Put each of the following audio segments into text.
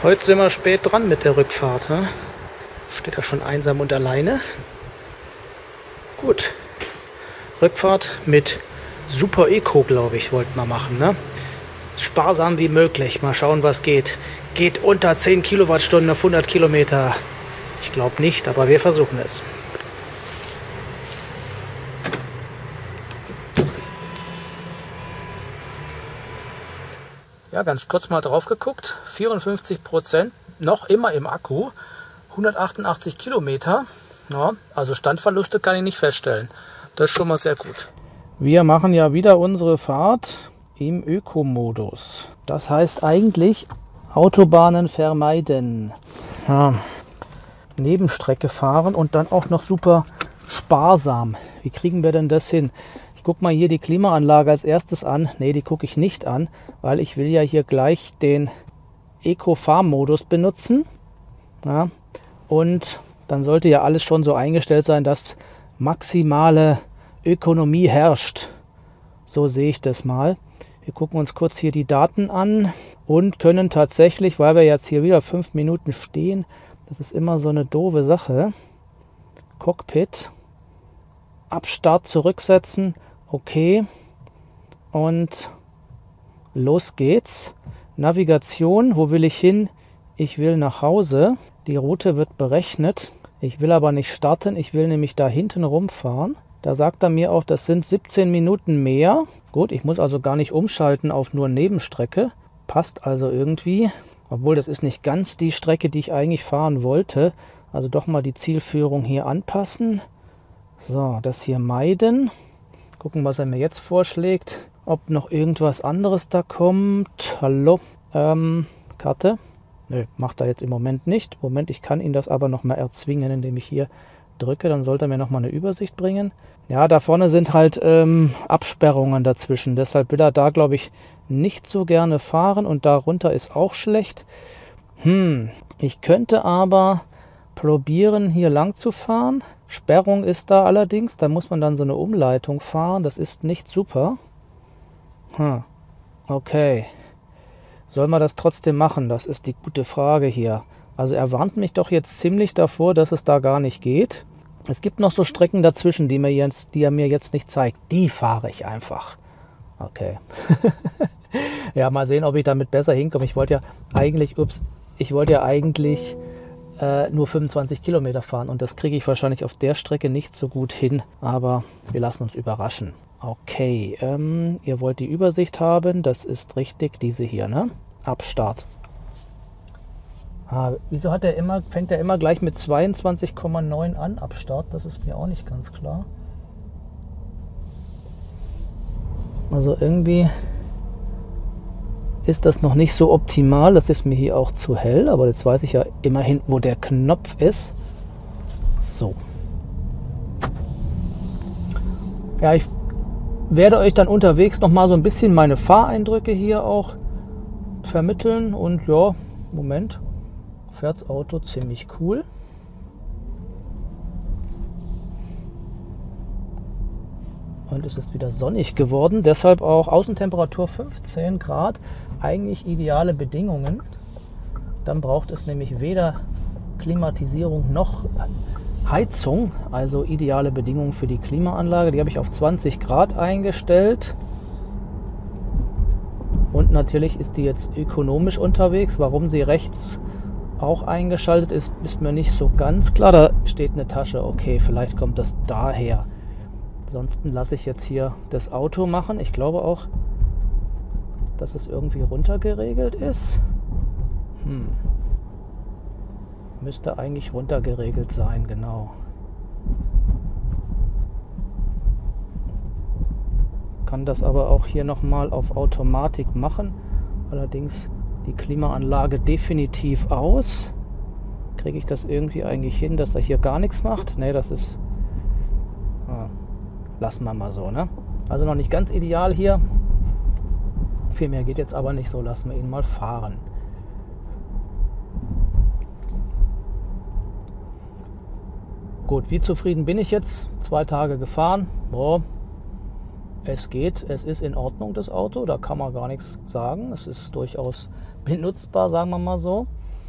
Heute sind wir spät dran mit der Rückfahrt. He? Steht da schon einsam und alleine. Gut. Rückfahrt mit Super Eco, glaube ich, wollten wir machen. Ne? Sparsam wie möglich. Mal schauen, was geht. Geht unter 10 Kilowattstunden auf 100 Kilometer. Ich glaube nicht, aber wir versuchen es. Ja, ganz kurz mal drauf geguckt. 54% noch immer im Akku. 188 Kilometer. Ja, also Standverluste kann ich nicht feststellen. Das ist schon mal sehr gut. Wir machen ja wieder unsere Fahrt im Ökomodus. Das heißt eigentlich Autobahnen vermeiden. Ja. Nebenstrecke fahren und dann auch noch super sparsam. Wie kriegen wir denn das hin? Ich gucke mal hier die Klimaanlage als erstes an. Ne, die gucke ich nicht an, weil ich will ja hier gleich den Eco-Fahrmodus benutzen. Ja, und dann sollte ja alles schon so eingestellt sein, dass maximale Ökonomie herrscht. So sehe ich das mal. Wir gucken uns kurz hier die Daten an und können tatsächlich, weil wir jetzt hier wieder 5 Minuten stehen, das ist immer so eine doofe Sache, Cockpit, Abstart zurücksetzen, okay, und los geht's. Navigation, wo will ich hin? Ich will nach Hause. Die Route wird berechnet. Ich will aber nicht starten, ich will nämlich da hinten rumfahren. Da sagt er mir auch, das sind 17 Minuten mehr. Gut, ich muss also gar nicht umschalten auf nur Nebenstrecke. Passt also irgendwie. Obwohl, das ist nicht ganz die Strecke, die ich eigentlich fahren wollte. Also doch mal die Zielführung hier anpassen. So, das hier meiden. Gucken, was er mir jetzt vorschlägt. Ob noch irgendwas anderes da kommt. Hallo? Karte? Nö, macht er jetzt im Moment nicht. Moment, ich kann ihn das aber nochmal erzwingen, indem ich hier drücke. Dann sollte er mir nochmal eine Übersicht bringen. Ja, da vorne sind halt Absperrungen dazwischen. Deshalb will er da, glaube ich, nicht so gerne fahren. Und da runter ist auch schlecht. Ich könnte aber probieren, hier lang zu fahren. Sperrung ist da allerdings. Da muss man dann so eine Umleitung fahren. Das ist nicht super. Okay. Soll man das trotzdem machen? Das ist die gute Frage hier. Also er warnt mich doch jetzt ziemlich davor, dass es da gar nicht geht. Es gibt noch so Strecken dazwischen, die er mir jetzt nicht zeigt. Die fahre ich einfach. Okay. Ja, mal sehen, ob ich damit besser hinkomme. Ich wollte ja eigentlich nur 25 Kilometer fahren und das kriege ich wahrscheinlich auf der Strecke nicht so gut hin. Aber wir lassen uns überraschen. Okay, ihr wollt die Übersicht haben. Das ist richtig, diese hier, ne? Abstart. Wieso fängt er immer gleich mit 22,9 an, Abstart? Das ist mir auch nicht ganz klar. Also irgendwie ist das noch nicht so optimal. Das ist mir hier auch zu hell, aber jetzt weiß ich ja immerhin, wo der Knopf ist. So. Ja, ich werde euch dann unterwegs nochmal so ein bisschen meine Fahreindrücke hier auch vermitteln. Und ja, Moment, fährt's Auto ziemlich cool. Und es ist wieder sonnig geworden, deshalb auch Außentemperatur 15 Grad, eigentlich ideale Bedingungen. Dann braucht es nämlich weder Klimatisierung noch Heizung, also ideale Bedingungen für die Klimaanlage. Die habe ich auf 20 Grad eingestellt. Und natürlich ist die jetzt ökonomisch unterwegs. Warum sie rechts auch eingeschaltet ist, ist mir nicht so ganz klar. Da steht eine Tasche, okay, vielleicht kommt das daher. Ansonsten lasse ich jetzt hier das Auto machen. Ich glaube auch, dass es irgendwie runtergeregelt ist. Müsste eigentlich runtergeregelt sein, genau. Kann das aber auch hier nochmal auf Automatik machen. Allerdings die Klimaanlage definitiv aus. Kriege ich das irgendwie eigentlich hin, dass er hier gar nichts macht? Ne, das ist... lassen wir mal so, ne? Also noch nicht ganz ideal hier. Viel mehr geht jetzt aber nicht so. Lassen wir ihn mal fahren. Gut, wie zufrieden bin ich jetzt? 2 Tage gefahren. Boah, es geht. Es ist in Ordnung, das Auto. Da kann man gar nichts sagen. Es ist durchaus benutzbar, sagen wir mal so.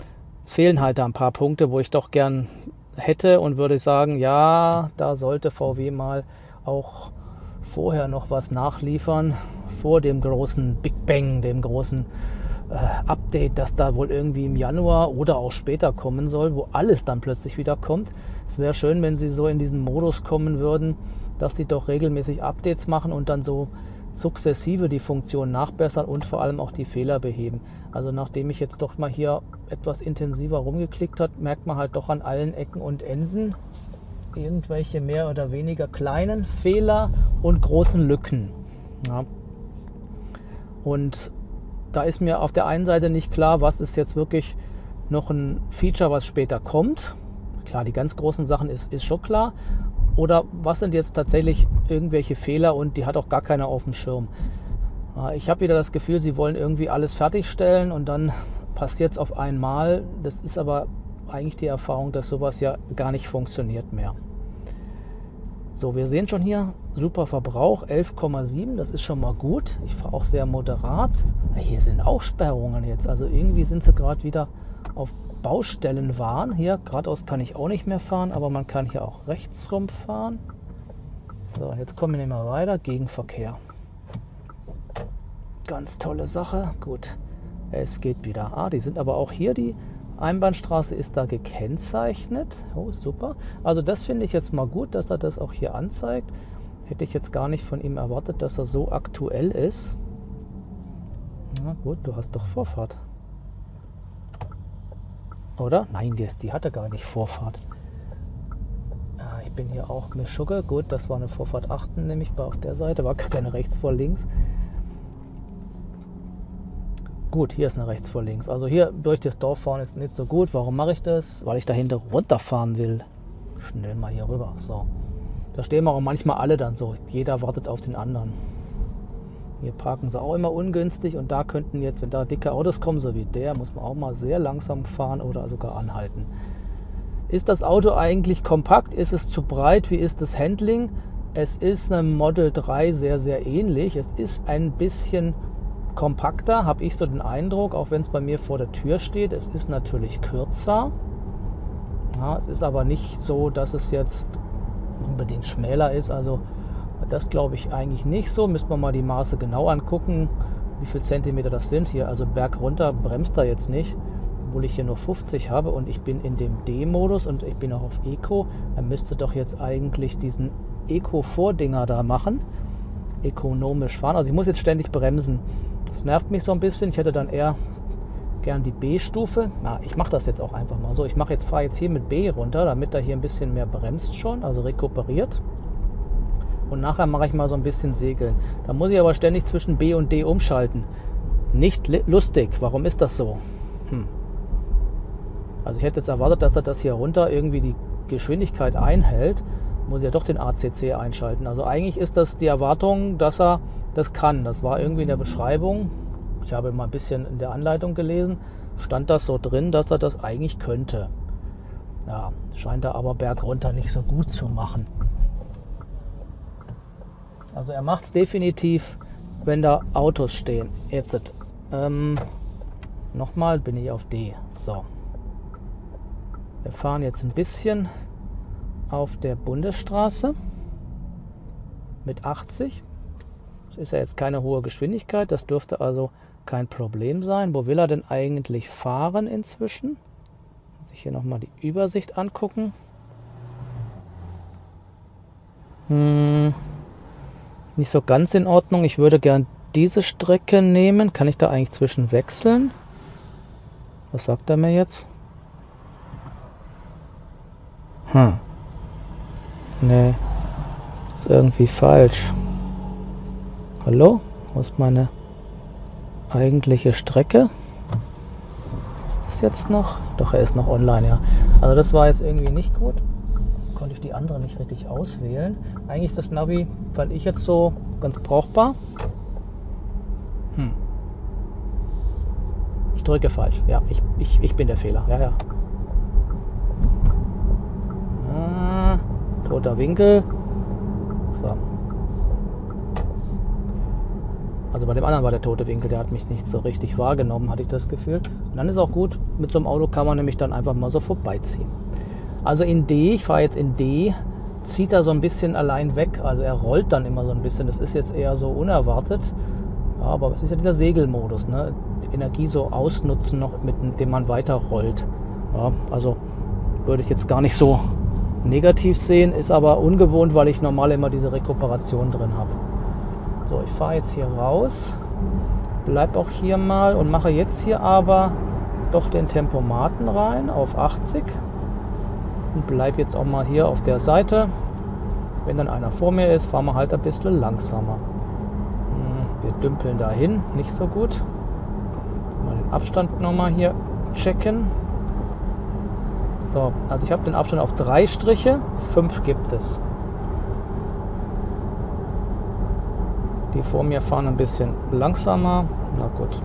Es fehlen halt da ein paar Punkte, wo ich doch gern hätte und würde sagen, ja, da sollte VW mal auch vorher noch was nachliefern, vor dem großen Big Bang, dem großen Update, das da wohl irgendwie im Januar oder auch später kommen soll, wo alles dann plötzlich wieder kommt. Es wäre schön, wenn sie so in diesen Modus kommen würden, dass sie doch regelmäßig Updates machen und dann so sukzessive die Funktion nachbessern und vor allem auch die Fehler beheben. Also nachdem ich jetzt doch mal hier etwas intensiver rumgeklickt habe, merkt man halt doch an allen Ecken und Enden irgendwelche mehr oder weniger kleinen Fehler und großen Lücken. Ja. Und da ist mir auf der einen Seite nicht klar, was ist jetzt wirklich noch ein Feature, was später kommt. Klar, die ganz großen Sachen ist schon klar. Oder was sind jetzt tatsächlich irgendwelche Fehler und die hat auch gar keiner auf dem Schirm. Ich habe wieder das Gefühl, sie wollen irgendwie alles fertigstellen und dann passiert es auf einmal. Das ist aber eigentlich die Erfahrung, dass sowas ja gar nicht funktioniert mehr. So, wir sehen schon hier, super Verbrauch, 11,7, das ist schon mal gut. Ich fahre auch sehr moderat. Hier sind auch Sperrungen jetzt, also irgendwie sind sie gerade wieder auf Baustellen waren. Hier, geradeaus kann ich auch nicht mehr fahren, aber man kann hier auch rechts rumfahren. So, jetzt kommen wir nicht mehr weiter, Gegenverkehr. Ganz tolle Sache, gut, es geht wieder. Die sind aber auch hier, die Einbahnstraße ist da gekennzeichnet. Oh, super. Also das finde ich jetzt mal gut, dass er das auch hier anzeigt. Hätte ich jetzt gar nicht von ihm erwartet, dass er so aktuell ist. Na gut, du hast doch Vorfahrt. Oder? Nein, die hatte gar nicht Vorfahrt. Ich bin hier auch mit Schugge. Gut, das war eine Vorfahrt 8, nämlich auf der Seite. War keine rechts vor links. Gut, hier ist eine rechts vor links. Also hier durch das Dorf fahren ist nicht so gut. Warum mache ich das? Weil ich dahinter runterfahren will. Schnell mal hier rüber. So. Da stehen wir auch manchmal alle dann so. Jeder wartet auf den anderen. Hier parken sie auch immer ungünstig. Und da könnten jetzt, wenn da dicke Autos kommen, so wie der, muss man auch mal sehr langsam fahren oder sogar anhalten. Ist das Auto eigentlich kompakt? Ist es zu breit? Wie ist das Handling? Es ist einem Model 3 sehr, sehr ähnlich. Es ist ein bisschen kompakter, habe ich so den Eindruck, auch wenn es bei mir vor der Tür steht. Es ist natürlich kürzer. Ja, es ist aber nicht so, dass es jetzt unbedingt schmäler ist. Also das glaube ich eigentlich nicht so. Müsste man mal die Maße genau angucken, wie viel Zentimeter das sind hier. Also Berg runter bremst er jetzt nicht, obwohl ich hier nur 50 habe und ich bin in dem D-Modus und ich bin auch auf Eco. Er müsste doch jetzt eigentlich diesen Eco-Vordinger da machen. Ökonomisch fahren. Also ich muss jetzt ständig bremsen. Das nervt mich so ein bisschen. Ich hätte dann eher gern die B-Stufe. Ich mache das jetzt auch einfach mal so. Ich fahre jetzt hier mit B runter, damit er hier ein bisschen mehr bremst schon, also rekuperiert. Und nachher mache ich mal so ein bisschen Segeln. Da muss ich aber ständig zwischen B und D umschalten. Nicht lustig. Warum ist das so? Also ich hätte jetzt erwartet, dass er das hier runter irgendwie die Geschwindigkeit einhält. Muss ja doch den ACC einschalten. Also eigentlich ist das die Erwartung, dass er das kann. Das war irgendwie in der Beschreibung. Ich habe mal ein bisschen in der Anleitung gelesen. Stand das so drin, dass er das eigentlich könnte. Ja, scheint er aber bergunter nicht so gut zu machen. Also er macht es definitiv, wenn da Autos stehen. Jetzt nochmal bin ich auf D. So. Wir fahren jetzt ein bisschen auf der Bundesstraße mit 80. Das ist ja jetzt keine hohe Geschwindigkeit, das dürfte also kein Problem sein. Wo will er denn eigentlich fahren inzwischen? Muss ich hier nochmal die Übersicht angucken. Nicht so ganz in Ordnung. Ich würde gern diese Strecke nehmen. Kann ich da eigentlich zwischen wechseln? Was sagt er mir jetzt? Nee, ist irgendwie falsch. Hallo? Wo ist meine eigentliche Strecke? Ist das jetzt noch? Doch, er ist noch online, ja. Also das war jetzt irgendwie nicht gut. Konnte ich die andere nicht richtig auswählen. Eigentlich ist das Navi, fand ich jetzt so ganz brauchbar. Ich drücke falsch. Ja, ich bin der Fehler. Ja. Toter Winkel. So. Also bei dem anderen war der tote Winkel, der hat mich nicht so richtig wahrgenommen, hatte ich das Gefühl. Und dann ist auch gut, mit so einem Auto kann man nämlich dann einfach mal so vorbeiziehen. Also in D, ich fahre jetzt in D, zieht er so ein bisschen allein weg. Also er rollt dann immer so ein bisschen. Das ist jetzt eher so unerwartet. Ja, aber es ist ja dieser Segelmodus, ne? Die Energie so ausnutzen noch, mit dem man weiter rollt. Ja, also würde ich jetzt gar nicht so negativ sehen, ist aber ungewohnt, weil ich normal immer diese Rekuperation drin habe. So, ich fahre jetzt hier raus, bleib auch hier mal und mache jetzt hier aber doch den Tempomaten rein auf 80 und bleib jetzt auch mal hier auf der Seite. Wenn dann einer vor mir ist, fahren wir halt ein bisschen langsamer. Wir dümpeln dahin, nicht so gut. Mal den Abstand nochmal hier checken. So, also ich habe den Abstand auf 3 Striche, 5 gibt es. Die vor mir fahren ein bisschen langsamer. Na gut.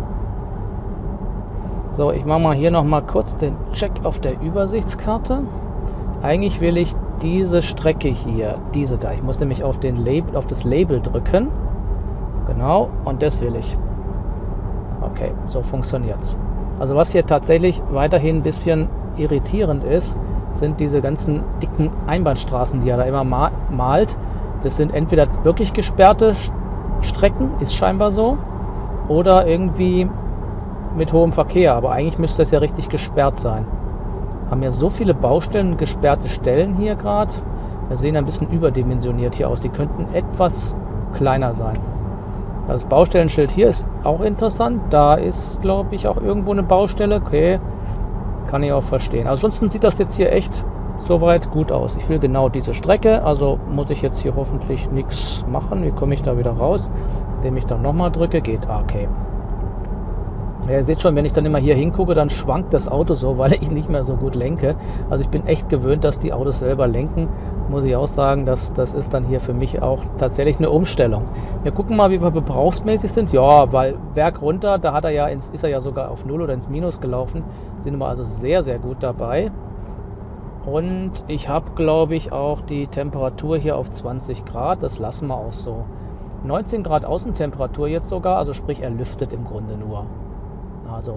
So, ich mache mal hier nochmal kurz den Check auf der Übersichtskarte. Eigentlich will ich diese Strecke hier, diese da. Ich muss nämlich auf das Label drücken. Genau, und das will ich. Okay, so funktioniert's. Also was hier tatsächlich weiterhin ein bisschen irritierend ist, sind diese ganzen dicken Einbahnstraßen, die er da immer malt. Das sind entweder wirklich gesperrte Strecken, ist scheinbar so, oder irgendwie mit hohem Verkehr. Aber eigentlich müsste das ja richtig gesperrt sein. Haben ja so viele Baustellen und gesperrte Stellen hier gerade. Wir sehen ein bisschen überdimensioniert hier aus. Die könnten etwas kleiner sein. Das Baustellenschild hier ist auch interessant. Da ist, glaube ich, auch irgendwo eine Baustelle. Okay, kann ich auch verstehen. Ansonsten sieht das jetzt hier echt soweit gut aus. Ich will genau diese Strecke, also muss ich jetzt hier hoffentlich nichts machen. Wie komme ich da wieder raus? Indem ich dann nochmal drücke, geht okay. Ja, ihr seht schon, wenn ich dann immer hier hingucke, dann schwankt das Auto so, weil ich nicht mehr so gut lenke. Also ich bin echt gewöhnt, dass die Autos selber lenken. Muss ich auch sagen, das ist dann hier für mich auch tatsächlich eine Umstellung. Wir gucken mal, wie wir verbrauchsmäßig sind. Ja, weil Berg runter, da ist er ja sogar auf 0 oder ins Minus gelaufen. Sind wir also sehr, sehr gut dabei. Und ich habe, glaube ich, auch die Temperatur hier auf 20 Grad. Das lassen wir auch so. 19 Grad Außentemperatur jetzt sogar, also sprich, er lüftet im Grunde nur. Also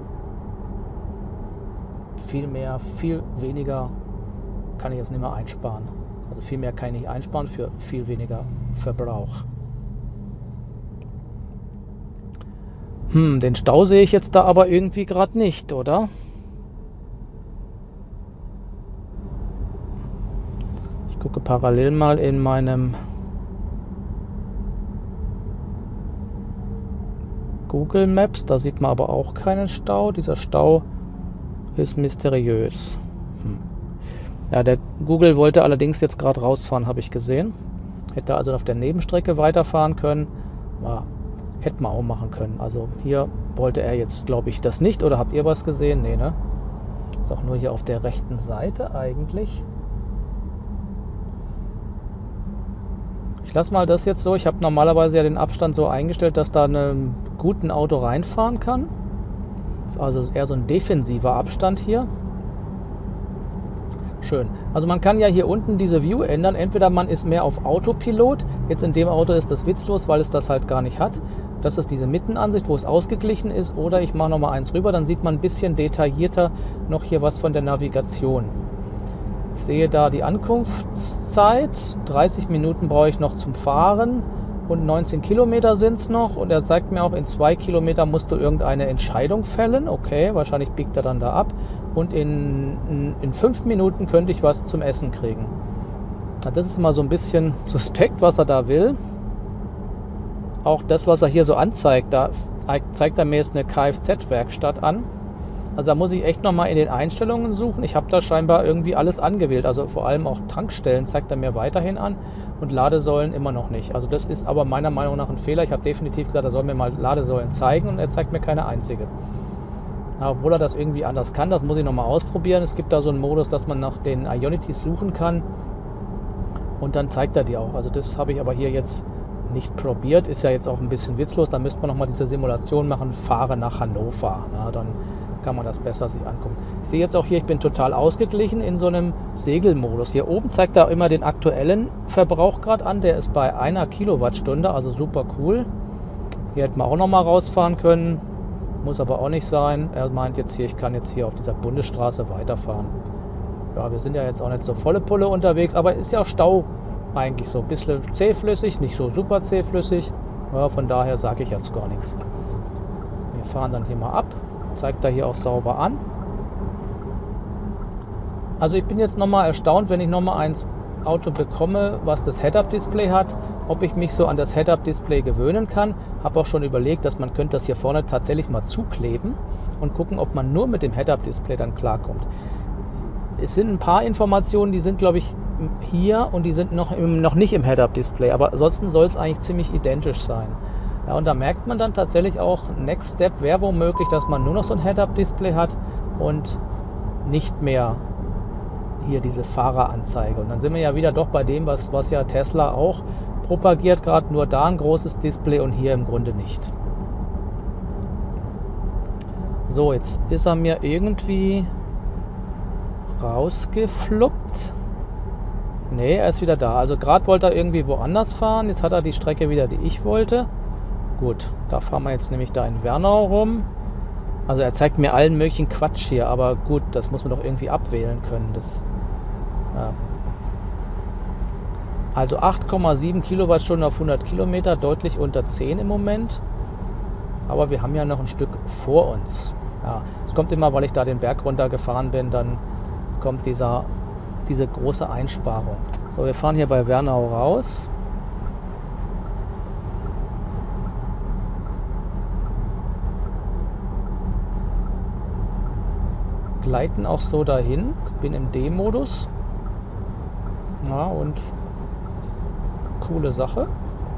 viel mehr, viel weniger kann ich jetzt nicht mehr einsparen. Also viel mehr kann ich nicht einsparen für viel weniger Verbrauch. Den Stau sehe ich jetzt da aber irgendwie gerade nicht, oder? Ich gucke parallel mal in meinem Google Maps, da sieht man aber auch keinen Stau. Dieser Stau ist mysteriös. Ja, der Google wollte allerdings jetzt gerade rausfahren, habe ich gesehen. Hätte also auf der Nebenstrecke weiterfahren können. Ja, hätte man auch machen können. Also hier wollte er jetzt, glaube ich, das nicht. Oder habt ihr was gesehen? Nee, ne? Ist auch nur hier auf der rechten Seite eigentlich. Ich lasse mal das jetzt so. Ich habe normalerweise ja den Abstand so eingestellt, dass da ein guten Auto reinfahren kann. Das ist also eher so ein defensiver Abstand hier. Schön. Also man kann ja hier unten diese View ändern. Entweder man ist mehr auf Autopilot. Jetzt in dem Auto ist das witzlos, weil es das halt gar nicht hat. Das ist diese Mittenansicht, wo es ausgeglichen ist. Oder ich mache nochmal eins rüber, dann sieht man ein bisschen detaillierter noch hier was von der Navigation. Ich sehe da die Ankunftszeit. 30 Minuten brauche ich noch zum Fahren. Und 19 Kilometer sind es noch. Und er sagt mir auch, in 2 Kilometern musst du irgendeine Entscheidung fällen. Okay, wahrscheinlich biegt er dann da ab. Und in 5 Minuten könnte ich was zum Essen kriegen. Das ist immer so ein bisschen suspekt, was er da will. Auch das, was er hier so anzeigt, da zeigt er mir jetzt eine Kfz-Werkstatt an. Also da muss ich echt nochmal in den Einstellungen suchen. Ich habe da scheinbar irgendwie alles angewählt. Also vor allem auch Tankstellen zeigt er mir weiterhin an und Ladesäulen immer noch nicht. Also das ist aber meiner Meinung nach ein Fehler. Ich habe definitiv gesagt, er soll mir mal Ladesäulen zeigen und er zeigt mir keine einzige. Obwohl er das irgendwie anders kann, das muss ich nochmal ausprobieren. Es gibt da so einen Modus, dass man nach den Ionities suchen kann und dann zeigt er die auch. Also das habe ich aber hier jetzt nicht probiert. Ist ja jetzt auch ein bisschen witzlos. Da müsste man nochmal diese Simulation machen, fahre nach Hannover. Na, dann kann man das besser sich angucken. Ich sehe jetzt auch hier, ich bin total ausgeglichen in so einem Segelmodus. Hier oben zeigt er immer den aktuellen Verbrauch gerade an. Der ist bei 1 Kilowattstunde, also super cool. Hier hätten wir auch noch mal rausfahren können. Muss aber auch nicht sein. Er meint jetzt hier, ich kann jetzt hier auf dieser Bundesstraße weiterfahren. Ja, wir sind ja jetzt auch nicht so volle Pulle unterwegs, aber ist ja Stau eigentlich so ein bisschen zähflüssig, nicht so super zähflüssig. Ja, von daher sage ich jetzt gar nichts. Wir fahren dann hier mal ab. Zeigt er hier auch sauber an. Also ich bin jetzt nochmal erstaunt, wenn ich nochmal ein Auto bekomme, was das Head-Up-Display hat, ob ich mich so an das Head-Up-Display gewöhnen kann. Habe auch schon überlegt, dass man könnte das hier vorne tatsächlich mal zukleben und gucken, ob man nur mit dem Head-Up-Display dann klarkommt. Es sind ein paar Informationen, die sind, glaube ich, hier und die sind noch nicht im Head-Up-Display, aber ansonsten soll es eigentlich ziemlich identisch sein. Ja, und da merkt man dann tatsächlich auch, Next Step wäre womöglich, dass man nur noch so ein Head-Up-Display hat und nicht mehr hier diese Fahreranzeige. Und dann sind wir ja wieder doch bei dem, was ja Tesla auch propagiert, gerade nur da ein großes Display und hier im Grunde nicht. So, jetzt ist er mir irgendwie rausgefluppt. Ne, er ist wieder da. Also gerade wollte er irgendwie woanders fahren. Jetzt hat er die Strecke wieder, die ich wollte. Gut, da fahren wir jetzt nämlich da in Wernau rum. Also er zeigt mir allen möglichen Quatsch hier, aber gut, das muss man doch irgendwie abwählen können. Ja. Also 8,7 Kilowattstunden auf 100 Kilometer, deutlich unter 10 im Moment. Aber wir haben ja noch ein Stück vor uns. Ja, es kommt immer, weil ich da den Berg runter gefahren bin, dann kommt diese große Einsparung. So, wir fahren hier bei Wernau raus. Gleiten auch so dahin. Bin im D-Modus. Ja, und coole Sache.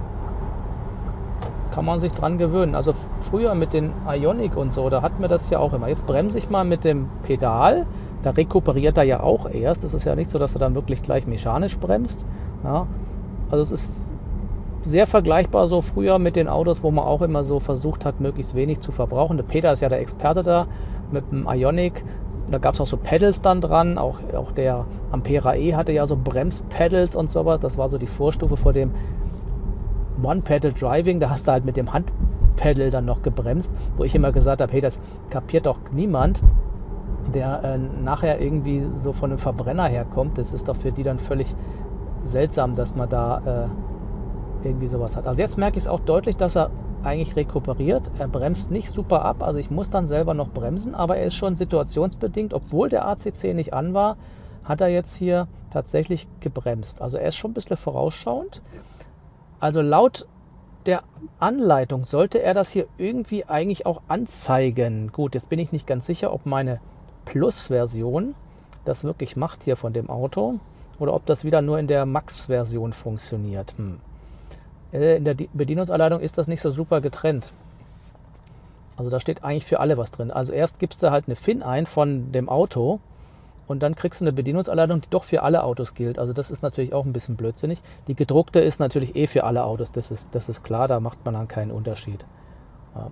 Kann man sich dran gewöhnen. Also früher mit den Ioniq und so, da hatten wir das ja auch immer. Jetzt bremse ich mal mit dem Pedal. Da rekuperiert er ja auch erst. Es ist ja nicht so, dass er dann wirklich gleich mechanisch bremst. Ja, also es ist sehr vergleichbar so früher mit den Autos, wo man auch immer so versucht hat, möglichst wenig zu verbrauchen. Der Peter ist ja der Experte da mit dem Ioniq. Da gab es auch so Pedals dann dran. Auch der Ampera E hatte ja so Bremspedals und sowas. Das war so die Vorstufe vor dem One-Pedal-Driving. Da hast du halt mit dem Handpedal dann noch gebremst, wo ich immer gesagt habe, hey, das kapiert doch niemand, der nachher irgendwie so von einem Verbrenner herkommt. Das ist doch für die dann völlig seltsam, dass man da irgendwie sowas hat. Also jetzt merke ich es auch deutlich, dass er eigentlich rekuperiert. Er bremst nicht super ab, also ich muss dann selber noch bremsen, aber er ist schon situationsbedingt, obwohl der ACC nicht an war, hat er jetzt hier tatsächlich gebremst. Also er ist schon ein bisschen vorausschauend. Also laut der Anleitung sollte er das hier irgendwie eigentlich auch anzeigen. Gut, jetzt bin ich nicht ganz sicher, ob meine Plus-Version das wirklich macht hier von dem Auto oder ob das wieder nur in der Max-Version funktioniert. In der Bedienungsanleitung ist das nicht so super getrennt. Also da steht eigentlich für alle was drin. Also erst gibst du halt eine FIN ein von dem Auto und dann kriegst du eine Bedienungsanleitung, die doch für alle Autos gilt. Also das ist natürlich auch ein bisschen blödsinnig. Die gedruckte ist natürlich für alle Autos, das ist klar, da macht man dann keinen Unterschied. Ja.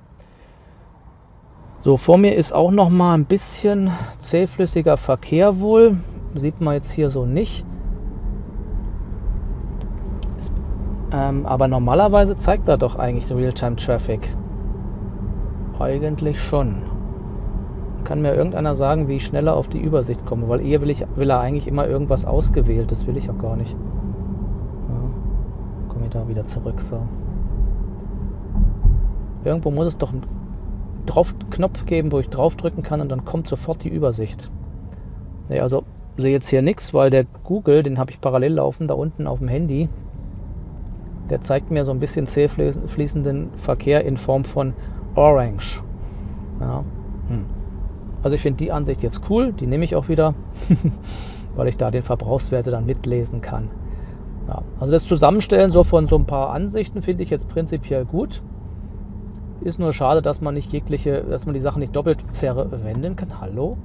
So, vor mir ist auch noch mal ein bisschen zähflüssiger Verkehr wohl. Sieht man jetzt hier so nicht. Aber normalerweise zeigt er doch eigentlich Realtime-Traffic. Eigentlich schon. Kann mir irgendeiner sagen, wie ich schneller auf die Übersicht komme, weil hier will er eigentlich immer irgendwas ausgewählt. Das will ich auch gar nicht. Ja, komme ich da wieder zurück. So. Irgendwo muss es doch einen Knopf geben, wo ich draufdrücken kann und dann kommt sofort die Übersicht. Nee, also sehe jetzt hier nichts, weil der Google, den habe ich parallel laufen, da unten auf dem Handy. Der zeigt mir so ein bisschen zäh fließenden Verkehr in Form von Orange. Ja. Also ich finde die Ansicht jetzt cool, die nehme ich auch wieder, weil ich da den Verbrauchswerte dann mitlesen kann. Ja. Also das Zusammenstellen so von so ein paar Ansichten finde ich jetzt prinzipiell gut. Ist nur schade, dass man nicht dass man die Sachen nicht doppelt verwenden kann. Hallo?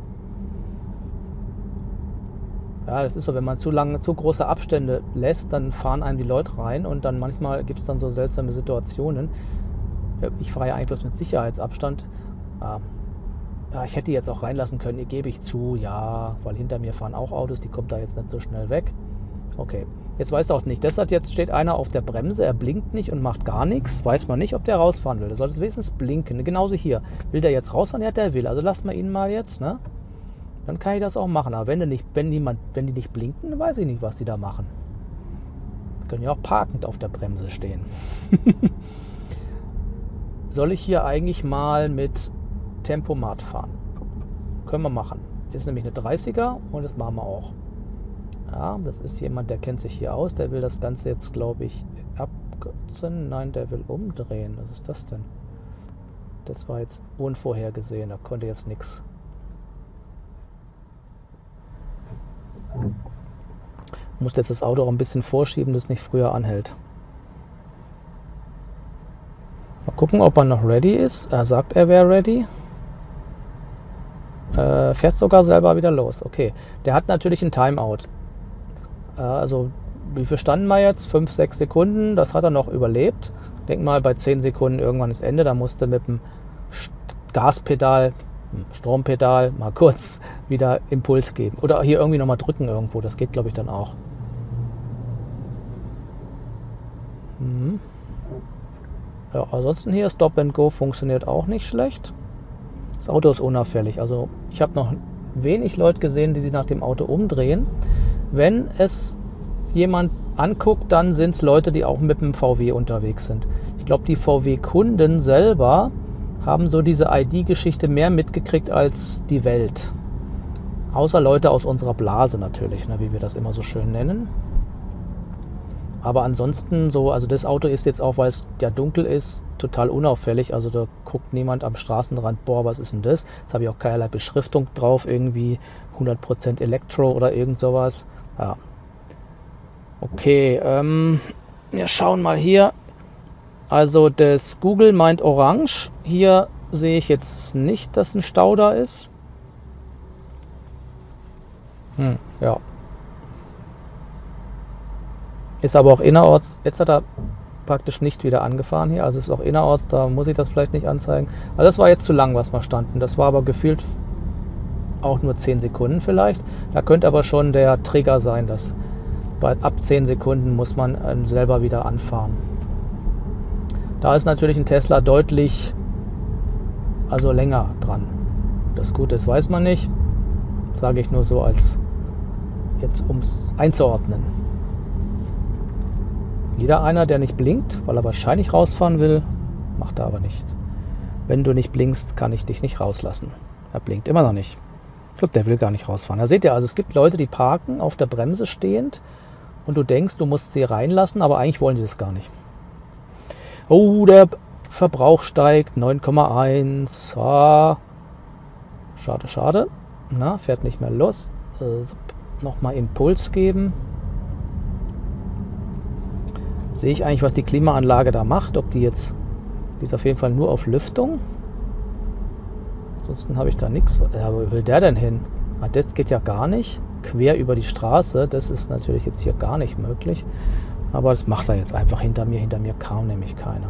Ja, das ist so, wenn man zu große Abstände lässt, dann fahren einem die Leute rein und dann manchmal gibt es dann so seltsame Situationen. Ich fahre ja eigentlich bloß mit Sicherheitsabstand. Ja, ich hätte die jetzt auch reinlassen können, gebe ich zu, ja, weil hinter mir fahren auch Autos, die kommt da jetzt nicht so schnell weg. Okay. Jetzt weiß er auch nicht. Deshalb jetzt steht einer auf der Bremse, er blinkt nicht und macht gar nichts. Weiß man nicht, ob der rausfahren will. Der sollte wenigstens blinken. Genauso hier. Will der jetzt rausfahren? Ja, der will. Also lassen wir ihn mal jetzt, ne? Dann kann ich das auch machen. Aber wenn die nicht blinken, dann weiß ich nicht, was die da machen. Die können ja auch parkend auf der Bremse stehen. Soll ich hier eigentlich mal mit Tempomat fahren? Können wir machen. Das ist nämlich eine 30er und das machen wir auch. Ja, das ist jemand, der kennt sich hier aus. Der will das Ganze jetzt, glaube ich, abkürzen. Nein, der will umdrehen. Was ist das denn? Das war jetzt unvorhergesehen. Da konnte jetzt nichts. Ich muss jetzt das Auto auch ein bisschen vorschieben, dass es nicht früher anhält. Mal gucken, ob er noch ready ist. Er sagt, er wäre ready. Fährt sogar selber wieder los. Okay, der hat natürlich ein Timeout. Also, wie viel standen wir jetzt? 5, 6 Sekunden. Das hat er noch überlebt. Denk mal, bei 10 Sekunden irgendwann ist Ende. Da musste mit dem Gaspedal, Strompedal mal kurz wieder Impuls geben. Oder hier irgendwie nochmal drücken irgendwo. Das geht, glaube ich, dann auch. Ja, ansonsten hier Stop and Go funktioniert auch nicht schlecht. Das Auto ist unauffällig. Also ich habe noch wenig Leute gesehen, die sich nach dem Auto umdrehen. Wenn es jemand anguckt, dann sind es Leute, die auch mit dem VW unterwegs sind. Ich glaube, die VW-Kunden selber haben so diese ID-Geschichte mehr mitgekriegt als die Welt. Außer Leute aus unserer Blase natürlich, ne, wie wir das immer so schön nennen. Aber ansonsten so, also das Auto ist jetzt auch, weil es ja dunkel ist, total unauffällig. Also da guckt niemand am Straßenrand, boah, was ist denn das? Jetzt habe ich auch keinerlei Beschriftung drauf, irgendwie 100% Elektro oder irgend sowas. Ja. Okay, wir schauen mal hier. Also das Google meint orange. Hier sehe ich jetzt nicht, dass ein Stau da ist. Ja. Ist aber auch innerorts. Jetzt hat er praktisch nicht wieder angefahren hier. Also ist auch innerorts, da muss ich das vielleicht nicht anzeigen. Also das war jetzt zu lang, was wir standen. Das war aber gefühlt auch nur 10 Sekunden vielleicht. Da könnte aber schon der Trigger sein, dass ab 10 Sekunden muss man selber wieder anfahren. Da ist natürlich ein Tesla deutlich, also länger dran. Das Gute ist, weiß man nicht. Sage ich nur so als jetzt, um es einzuordnen. Wieder einer, der nicht blinkt, weil er wahrscheinlich rausfahren will, macht er aber nicht. Wenn du nicht blinkst, kann ich dich nicht rauslassen. Er blinkt immer noch nicht. Ich glaube, der will gar nicht rausfahren. Da seht ihr, also es gibt Leute, die parken auf der Bremse stehend und du denkst, du musst sie reinlassen, aber eigentlich wollen die das gar nicht. Oh, der Verbrauch steigt, 9,1. Ah, schade, schade. Na, fährt nicht mehr los. Nochmal Impuls geben. Sehe ich eigentlich, was die Klimaanlage da macht? Ob die jetzt, die ist auf jeden Fall nur auf Lüftung. Ansonsten habe ich da nichts. Ja, wo will der denn hin? Ah, das geht ja gar nicht. Quer über die Straße, das ist natürlich jetzt hier gar nicht möglich. Aber das macht er jetzt einfach hinter mir. Hinter mir kam nämlich keiner.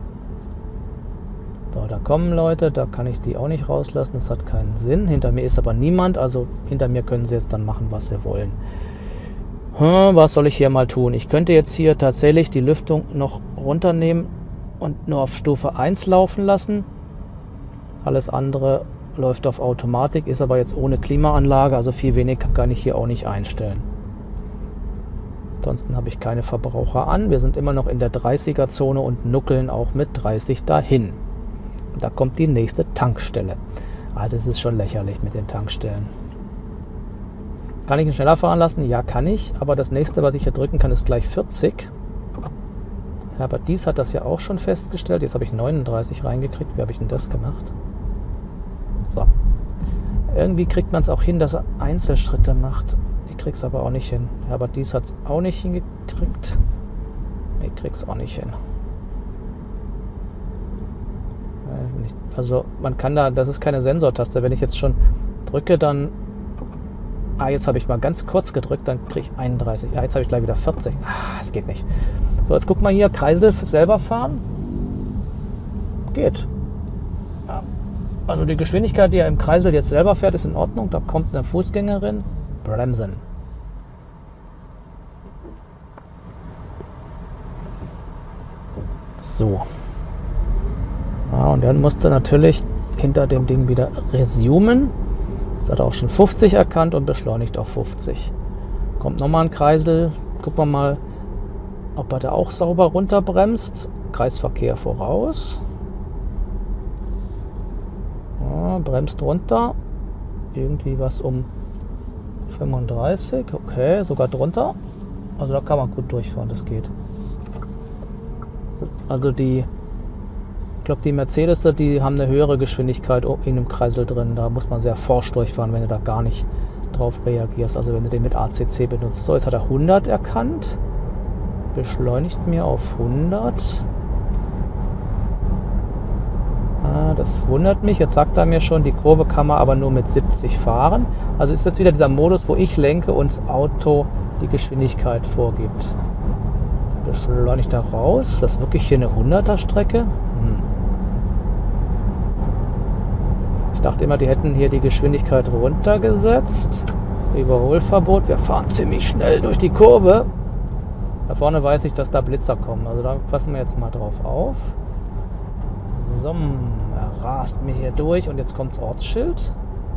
So, da kommen Leute, da kann ich die auch nicht rauslassen. Das hat keinen Sinn. Hinter mir ist aber niemand, also hinter mir können sie jetzt dann machen, was sie wollen. Was soll ich hier mal tun? Ich könnte jetzt hier tatsächlich die Lüftung noch runternehmen und nur auf Stufe 1 laufen lassen. Alles andere läuft auf Automatik, ist aber jetzt ohne Klimaanlage, also viel weniger kann ich hier auch nicht einstellen. Ansonsten habe ich keine Verbraucher an. Wir sind immer noch in der 30er-Zone und nuckeln auch mit 30 dahin. Da kommt die nächste Tankstelle. Das ist schon lächerlich mit den Tankstellen. Kann ich ihn schneller fahren lassen? Ja, kann ich. Aber das nächste, was ich hier drücken kann, ist gleich 40. Herbert Dies hat das ja auch schon festgestellt. Jetzt habe ich 39 reingekriegt. Wie habe ich denn das gemacht? So. Irgendwie kriegt man es auch hin, dass er Einzelschritte macht. Ich kriege es aber auch nicht hin. Herbert Dies hat es auch nicht hingekriegt. Ich kriege es auch nicht hin. Also man kann da, das ist keine Sensortaste. Wenn ich jetzt schon drücke, dann... jetzt habe ich mal ganz kurz gedrückt, dann kriege ich 31. Jetzt habe ich gleich wieder 40. Es geht nicht. So, jetzt guck mal hier, Kreisel selber fahren. Geht. Ja. Also die Geschwindigkeit, die er im Kreisel jetzt selber fährt, ist in Ordnung. Da kommt eine Fußgängerin. Bremsen. So. Ja, und dann musste natürlich hinter dem Ding wieder resumen. Das hat er auch schon 50 erkannt und beschleunigt auf 50. Kommt nochmal ein Kreisel. Gucken wir mal, ob er da auch sauber runterbremst. Kreisverkehr voraus. Ja, bremst runter. Irgendwie was um 35. Okay, sogar drunter. Also da kann man gut durchfahren, das geht. Also ich glaube die Mercedes, die haben eine höhere Geschwindigkeit in einem Kreisel drin. Da muss man sehr forsch durchfahren, wenn du da gar nicht drauf reagierst. Also wenn du den mit ACC benutzt. So, jetzt hat er 100 erkannt. Beschleunigt mir auf 100. Das wundert mich. Jetzt sagt er mir schon, die Kurve kann man aber nur mit 70 fahren. Also ist jetzt wieder dieser Modus, wo ich lenke und das Auto die Geschwindigkeit vorgibt. Beschleunigt er raus. Das ist wirklich hier eine 100er Strecke. Ich dachte immer, die hätten hier die Geschwindigkeit runtergesetzt. Überholverbot. Wir fahren ziemlich schnell durch die Kurve. Da vorne weiß ich, dass da Blitzer kommen. Also da passen wir jetzt mal drauf auf. So, er rast mir hier durch und jetzt kommt das Ortsschild.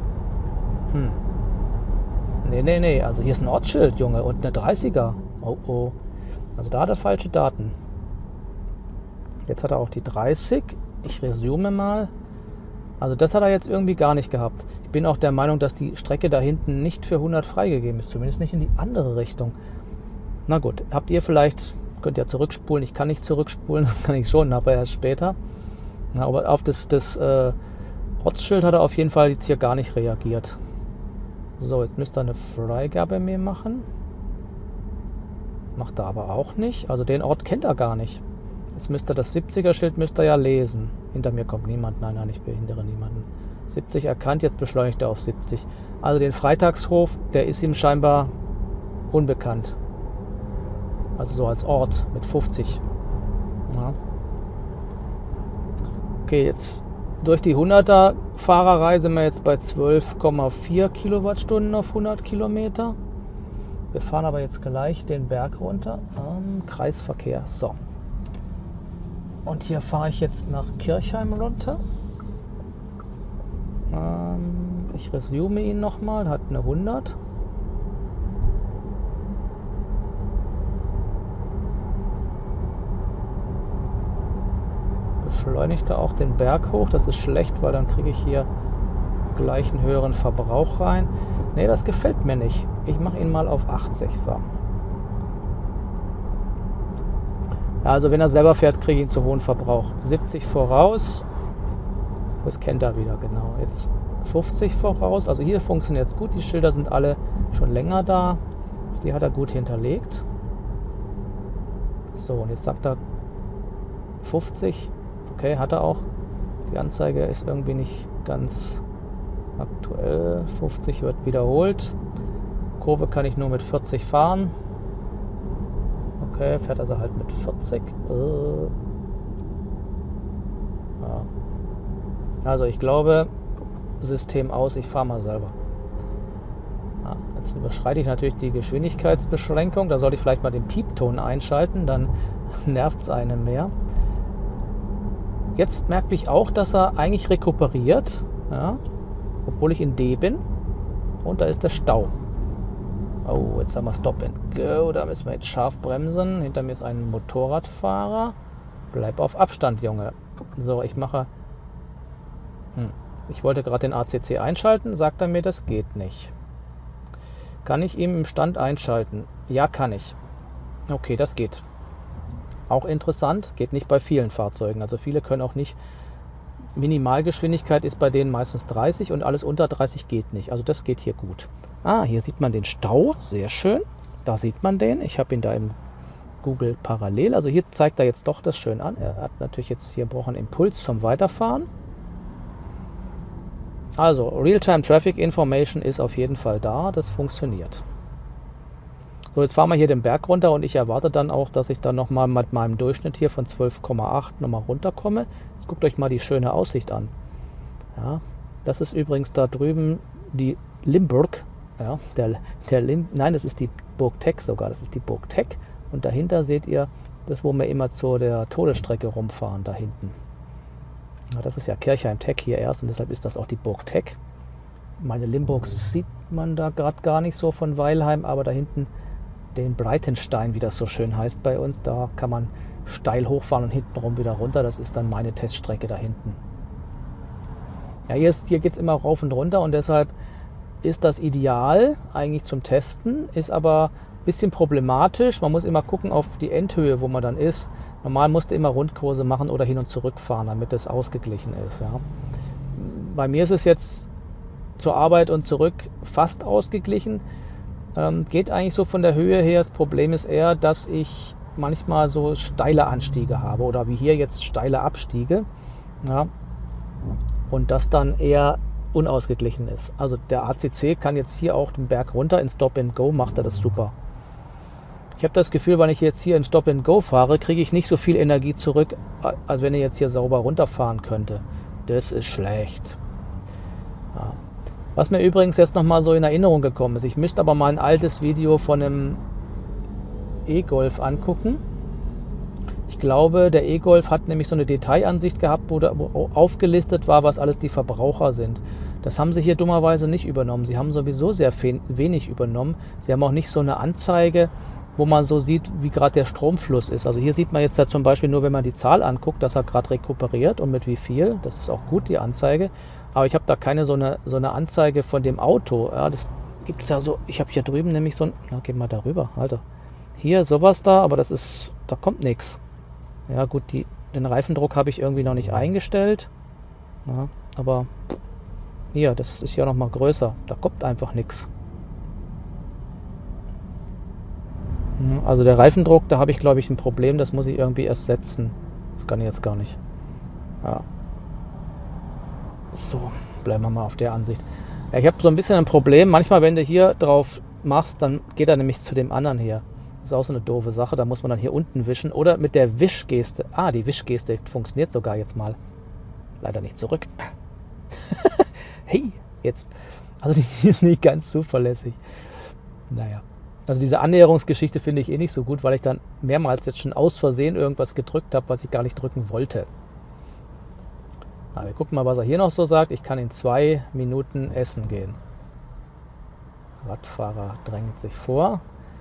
Nee. Also hier ist ein Ortsschild, Junge, und eine 30er. Oh. Also da hat er falsche Daten. Jetzt hat er auch die 30. Ich resume mal. Also das hat er jetzt irgendwie gar nicht gehabt. Ich bin auch der Meinung, dass die Strecke da hinten nicht für 100 freigegeben ist. Zumindest nicht in die andere Richtung. Na gut, habt ihr vielleicht, könnt ihr zurückspulen. Ich kann nicht zurückspulen, das kann ich schon, aber erst später. Na, aber auf das Ortsschild hat er auf jeden Fall jetzt hier gar nicht reagiert. So, jetzt müsste er eine Freigabe mir machen. Macht er aber auch nicht. Also den Ort kennt er gar nicht. Jetzt müsste er das 70er-Schild müsste er ja lesen. Hinter mir kommt niemand. Nein, ich behindere niemanden. 70 erkannt, jetzt beschleunigt er auf 70. Also den Freitagshof, der ist ihm scheinbar unbekannt. Also so als Ort mit 50. Ja. Okay, jetzt durch die 100er Fahrerei sind wir jetzt bei 12,4 Kilowattstunden auf 100 Kilometer. Wir fahren aber jetzt gleich den Berg runter. Kreisverkehr. So. Und hier fahre ich jetzt nach Kirchheim runter. Ich resume ihn nochmal. Hat eine 100. Beschleunigte auch den Berg hoch. Das ist schlecht, weil dann kriege ich hier gleich einen höheren Verbrauch rein. Ne, das gefällt mir nicht. Ich mache ihn mal auf 80. So. Ja, also wenn er selber fährt, kriege ich ihn zu hohen Verbrauch. 70 voraus. Das kennt er wieder, genau. Jetzt 50 voraus. Also hier funktioniert es gut. Die Schilder sind alle schon länger da. Die hat er gut hinterlegt. So, und jetzt sagt er 50. Okay, hat er auch. Die Anzeige ist irgendwie nicht ganz aktuell. 50 wird wiederholt. Kurve kann ich nur mit 40 fahren. Okay, fährt also halt mit 40. Ja. Also ich glaube, System aus, ich fahre mal selber. Ja, jetzt überschreite ich natürlich die Geschwindigkeitsbeschränkung. Da sollte ich vielleicht mal den Piepton einschalten, dann nervt es einen mehr. Jetzt merke ich auch, dass er eigentlich rekuperiert, ja, obwohl ich in D bin. Und da ist der Stau. Oh, jetzt haben wir Stop and Go. Da müssen wir jetzt scharf bremsen. Hinter mir ist ein Motorradfahrer. Bleib auf Abstand, Junge. So, ich mache... Ich wollte gerade den ACC einschalten. Sagt er mir, das geht nicht. Kann ich ihm im Stand einschalten? Ja, kann ich. Okay, das geht. Auch interessant. Geht nicht bei vielen Fahrzeugen. Also viele können auch nicht... Minimalgeschwindigkeit ist bei denen meistens 30 und alles unter 30 geht nicht. Also das geht hier gut. Hier sieht man den Stau. Sehr schön. Da sieht man den. Ich habe ihn da im Google parallel. Also hier zeigt er jetzt doch das schön an. Er hat natürlich jetzt hier braucht einen Impuls zum Weiterfahren. Also Real-Time Traffic Information ist auf jeden Fall da. Das funktioniert. So, jetzt fahren wir hier den Berg runter und ich erwarte dann auch, dass ich dann nochmal mit meinem Durchschnitt hier von 12,8 nochmal runterkomme. Jetzt guckt euch mal die schöne Aussicht an. Ja, das ist übrigens da drüben die Limburg. Ja, nein, das ist die Burg Teck sogar. Das ist die Burg Teck. Und dahinter seht ihr Das, wo wir immer zu der Todesstrecke rumfahren, da hinten. Ja, das ist ja Kirchheim-Teck hier erst und deshalb ist das auch die Burg Teck. Meine Limburgs sieht man da gerade gar nicht so von Weilheim, aber da hinten den Breitenstein, wie das so schön heißt bei uns, da kann man steil hochfahren und hintenrum wieder runter. Das ist dann meine Teststrecke da hinten. Ja, hier geht es immer rauf und runter und deshalb ist das ideal eigentlich zum Testen, ist aber ein bisschen problematisch. Man muss immer gucken auf die Endhöhe, wo man dann ist. Normal musst du immer Rundkurse machen oder hin und zurück fahren, damit das ausgeglichen ist. Ja. Bei mir ist es jetzt zur Arbeit und zurück fast ausgeglichen. Geht eigentlich so von der Höhe her. Das Problem ist eher, dass ich manchmal so steile Anstiege habe oder wie hier jetzt steile Abstiege. Ja. Und das dann eher unausgeglichen ist. Also der ACC kann jetzt hier auch den Berg runter in Stop and Go, macht er das super. Ich habe das Gefühl, wenn ich jetzt hier im Stop and Go fahre, kriege ich nicht so viel Energie zurück, als wenn ich jetzt hier sauber runterfahren könnte. Das ist schlecht. Ja. Was mir übrigens jetzt nochmal so in Erinnerung gekommen ist, ich müsste aber mal ein altes Video von einem E-Golf angucken. Ich glaube, der E-Golf hat nämlich so eine Detailansicht gehabt, wo aufgelistet war, was alles die Verbraucher sind. Das haben sie hier dummerweise nicht übernommen. Sie haben sowieso sehr wenig übernommen. Sie haben auch nicht so eine Anzeige, wo man so sieht, wie gerade der Stromfluss ist. Also hier sieht man jetzt ja zum Beispiel nur, wenn man die Zahl anguckt, dass er gerade rekuperiert und mit wie viel. Das ist auch gut, die Anzeige. Aber ich habe da keine so eine Anzeige von dem Auto. Ja, das gibt es ja so. Ich habe hier drüben nämlich so ein... Na, geh mal darüber, Alter. Hier sowas da, aber da kommt nichts. Ja gut, den Reifendruck habe ich irgendwie noch nicht eingestellt. Ja, aber hier, das ist ja noch mal größer. Da kommt einfach nichts. Also der Reifendruck, da habe ich glaube ich ein Problem. Das muss ich irgendwie erst setzen. Das kann ich jetzt gar nicht. Ja. So, bleiben wir mal auf der Ansicht. Ja, ich habe so ein bisschen ein Problem. Manchmal, wenn du hier drauf machst, dann geht er nämlich zu dem anderen hier. Das ist auch so eine doofe Sache. Da muss man dann hier unten wischen. Oder mit der Wischgeste. Ah, die Wischgeste funktioniert sogar jetzt mal. Leider nicht zurück. Hey, jetzt. Also die ist nicht ganz zuverlässig. Naja. Also diese Annäherungsgeschichte finde ich eh nicht so gut, weil ich dann mehrmals jetzt schon aus Versehen irgendwas gedrückt habe, was ich gar nicht drücken wollte. Na, wir gucken mal, was er hier noch so sagt. Ich kann in 2 Minuten essen gehen. Radfahrer drängt sich vor.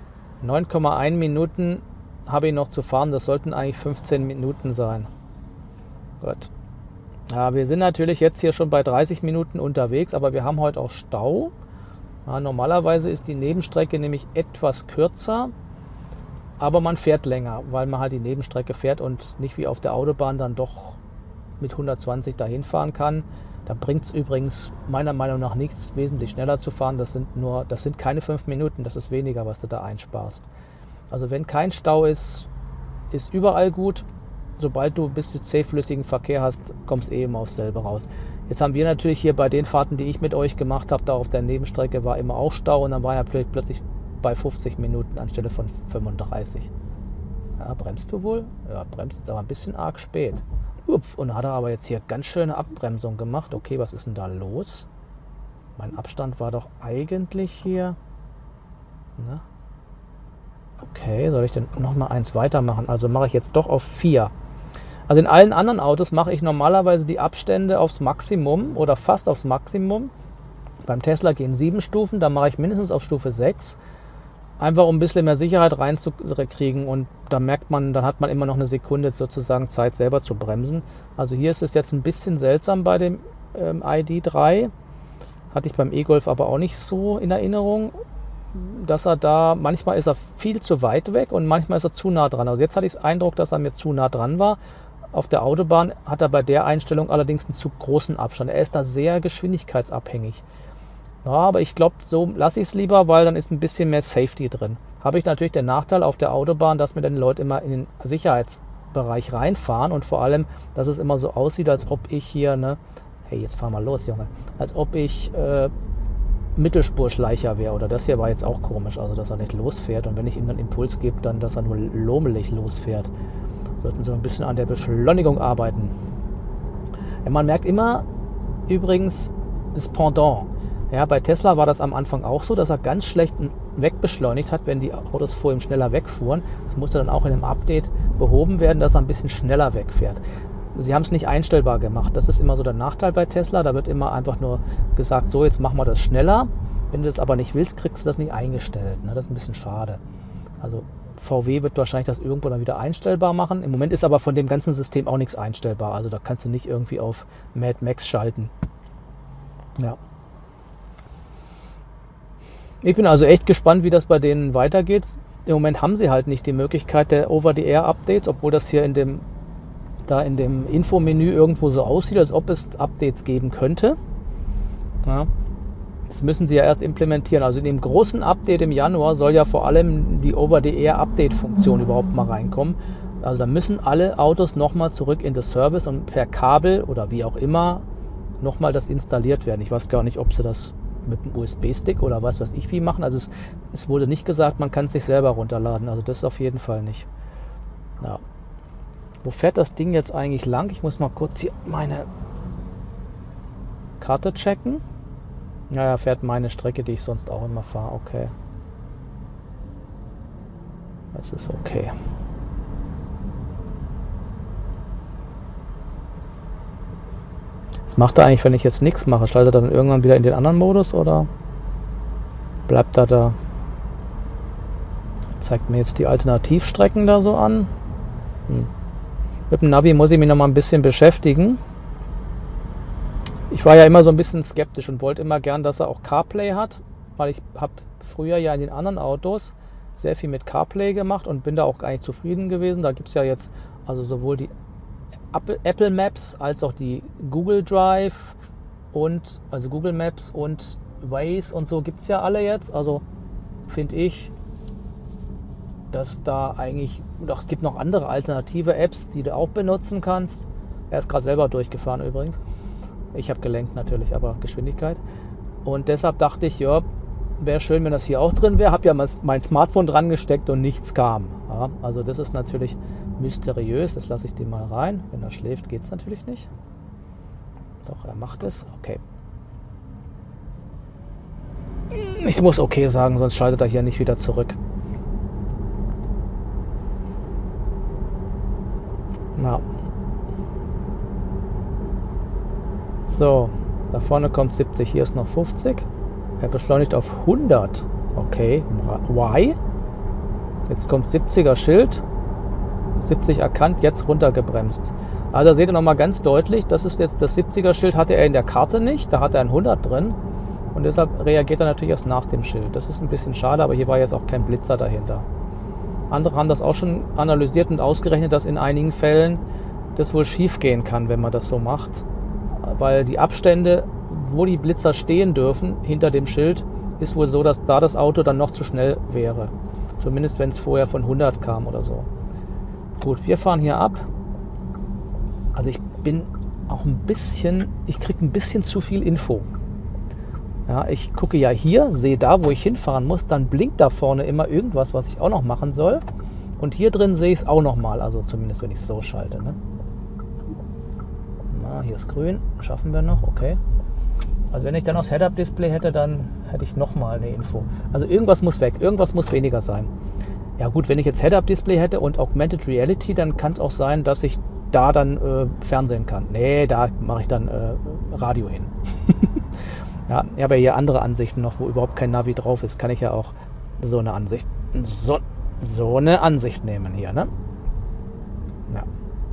9,1 Minuten habe ich noch zu fahren. Das sollten eigentlich 15 Minuten sein. Gut. Ja, wir sind natürlich jetzt hier schon bei 30 Minuten unterwegs, aber wir haben heute auch Stau. Ja, normalerweise ist die Nebenstrecke nämlich etwas kürzer, aber man fährt länger, weil man halt die Nebenstrecke fährt und nicht wie auf der Autobahn dann doch mit 120 dahin fahren kann. Da bringt es übrigens meiner Meinung nach nichts, wesentlich schneller zu fahren. Das sind keine 5 Minuten, das ist weniger, was du da einsparst. Also wenn kein Stau ist, ist überall gut. Sobald du ein bisschen zähflüssigen Verkehr hast, kommst du immer aufs selbe raus. Jetzt haben wir natürlich hier bei den Fahrten, die ich mit euch gemacht habe, da auf der Nebenstrecke war immer auch Stau und dann war er plötzlich bei 50 Minuten anstelle von 35. Ja, bremst du wohl? Ja, bremst jetzt aber ein bisschen arg spät. Upf, und hat er aber jetzt hier ganz schöne Abbremsung gemacht. Okay, was ist denn da los? Mein Abstand war doch eigentlich hier. Na? Okay, soll ich denn nochmal eins weitermachen? Also mache ich jetzt doch auf 4. Also in allen anderen Autos mache ich normalerweise die Abstände aufs Maximum oder fast aufs Maximum. Beim Tesla gehen 7 Stufen, da mache ich mindestens auf Stufe 6. Einfach um ein bisschen mehr Sicherheit reinzukriegen und da merkt man, dann hat man immer noch eine Sekunde sozusagen Zeit selber zu bremsen. Also hier ist es jetzt ein bisschen seltsam bei dem ID.3. Hatte ich beim E-Golf aber auch nicht so in Erinnerung, dass er da, manchmal ist er viel zu weit weg und manchmal ist er zu nah dran. Also jetzt hatte ich den Eindruck, dass er mir zu nah dran war. Auf der Autobahn hat er bei der Einstellung allerdings einen zu großen Abstand. Er ist da sehr geschwindigkeitsabhängig. Ja, aber ich glaube, so lasse ich es lieber, weil dann ist ein bisschen mehr Safety drin. Habe ich natürlich den Nachteil auf der Autobahn, dass mir dann die Leute immer in den Sicherheitsbereich reinfahren und vor allem, dass es immer so aussieht, als ob ich hier, ne, hey, jetzt fahr mal los, Junge, als ob ich Mittelspurschleicher wäre. Oder das hier war jetzt auch komisch, also dass er nicht losfährt und wenn ich ihm dann Impuls gebe, dann, dass er nur lomelig losfährt. Sollten sie ein bisschen an der Beschleunigung arbeiten. Ja, man merkt immer übrigens das Pendant. Ja, bei Tesla war das am Anfang auch so, dass er ganz schlecht wegbeschleunigt hat, wenn die Autos vor ihm schneller wegfuhren. Das musste dann auch in einem Update behoben werden, dass er ein bisschen schneller wegfährt. Sie haben es nicht einstellbar gemacht. Das ist immer so der Nachteil bei Tesla. Da wird immer einfach nur gesagt, so, jetzt machen wir das schneller. Wenn du das aber nicht willst, kriegst du das nicht eingestellt. Ne? Das ist ein bisschen schade. Also VW wird wahrscheinlich das irgendwo dann wieder einstellbar machen. Im Moment ist aber von dem ganzen System auch nichts einstellbar. Also da kannst du nicht irgendwie auf Mad Max schalten. Ja. Ich bin also echt gespannt, wie das bei denen weitergeht. Im Moment haben sie halt nicht die Möglichkeit der Over-the-Air-Updates, obwohl das hier in dem Infomenü irgendwo so aussieht, als ob es Updates geben könnte. Ja. Das müssen sie ja erst implementieren. Also in dem großen Update im Januar soll ja vor allem die Over-the-Air-Update-Funktion überhaupt mal reinkommen. Also da müssen alle Autos nochmal zurück in das Service und per Kabel oder wie auch immer nochmal das installiert werden. Ich weiß gar nicht, ob sie das mit einem USB-Stick oder was weiß ich wie machen. Also es wurde nicht gesagt, man kann es sich selber runterladen. Also das auf jeden Fall nicht. Ja. Wo fährt das Ding jetzt eigentlich lang? Ich muss mal kurz hier meine Karte checken. Naja, fährt meine Strecke, die ich sonst auch immer fahre. Okay. Das ist okay. Was macht er eigentlich, wenn ich jetzt nichts mache? Schaltet er dann irgendwann wieder in den anderen Modus oder bleibt er da? Zeigt mir jetzt die Alternativstrecken da so an. Mit dem Navi muss ich mich noch mal ein bisschen beschäftigen. Ich war ja immer so ein bisschen skeptisch und wollte immer gern, dass er auch CarPlay hat, weil ich habe früher ja in den anderen Autos sehr viel mit CarPlay gemacht und bin da auch eigentlich zufrieden gewesen. Da gibt es ja jetzt also sowohl die Apple Maps als auch die Google Drive und also Google Maps und Waze und so gibt es ja alle jetzt. Also finde ich, dass da eigentlich, doch es gibt noch andere alternative Apps, die du auch benutzen kannst. Er ist gerade selber durchgefahren übrigens. Ich habe gelenkt natürlich, aber Geschwindigkeit. Und deshalb dachte ich, ja, wäre schön, wenn das hier auch drin wäre. Habe ja mein Smartphone dran gesteckt und nichts kam. Ja, also das ist natürlich mysteriös. Das lasse ich den mal rein. Wenn er schläft, geht es natürlich nicht. Doch, er macht es. Okay. Ich muss okay sagen, sonst schaltet er hier nicht wieder zurück. Ja. So, da vorne kommt 70, hier ist noch 50. Er beschleunigt auf 100. Okay, why? Jetzt kommt 70er Schild. 70 erkannt, jetzt runtergebremst. Also seht ihr nochmal ganz deutlich, das ist jetzt das 70er Schild hatte er in der Karte nicht, da hat er ein 100 drin. Und deshalb reagiert er natürlich erst nach dem Schild. Das ist ein bisschen schade, aber hier war jetzt auch kein Blitzer dahinter. Andere haben das auch schon analysiert und ausgerechnet, dass in einigen Fällen das wohl schief gehen kann, wenn man das so macht. Weil die Abstände, wo die Blitzer stehen dürfen, hinter dem Schild, ist wohl so, dass da das Auto dann noch zu schnell wäre. Zumindest wenn es vorher von 100 kam oder so. Gut, wir fahren hier ab. Also ich bin auch ein bisschen, ich kriege ein bisschen zu viel Info. Ja, ich gucke ja hier, sehe da, wo ich hinfahren muss, dann blinkt da vorne immer irgendwas, was ich auch noch machen soll. Und hier drin sehe ich es auch nochmal, also zumindest wenn ich es so schalte. Ne? Na, hier ist grün, schaffen wir noch, okay. Also wenn ich dann auch das Head-Up-Display hätte, dann hätte ich nochmal eine Info. Also irgendwas muss weg, irgendwas muss weniger sein. Ja gut, wenn ich jetzt Head-Up-Display hätte und Augmented Reality, dann kann es auch sein, dass ich da dann Fernsehen kann. Nee, da mache ich dann Radio hin. Ja, ich habe ja hier andere Ansichten noch, wo überhaupt kein Navi drauf ist. Kann ich ja auch so eine Ansicht, so eine Ansicht nehmen hier, ne? Ja.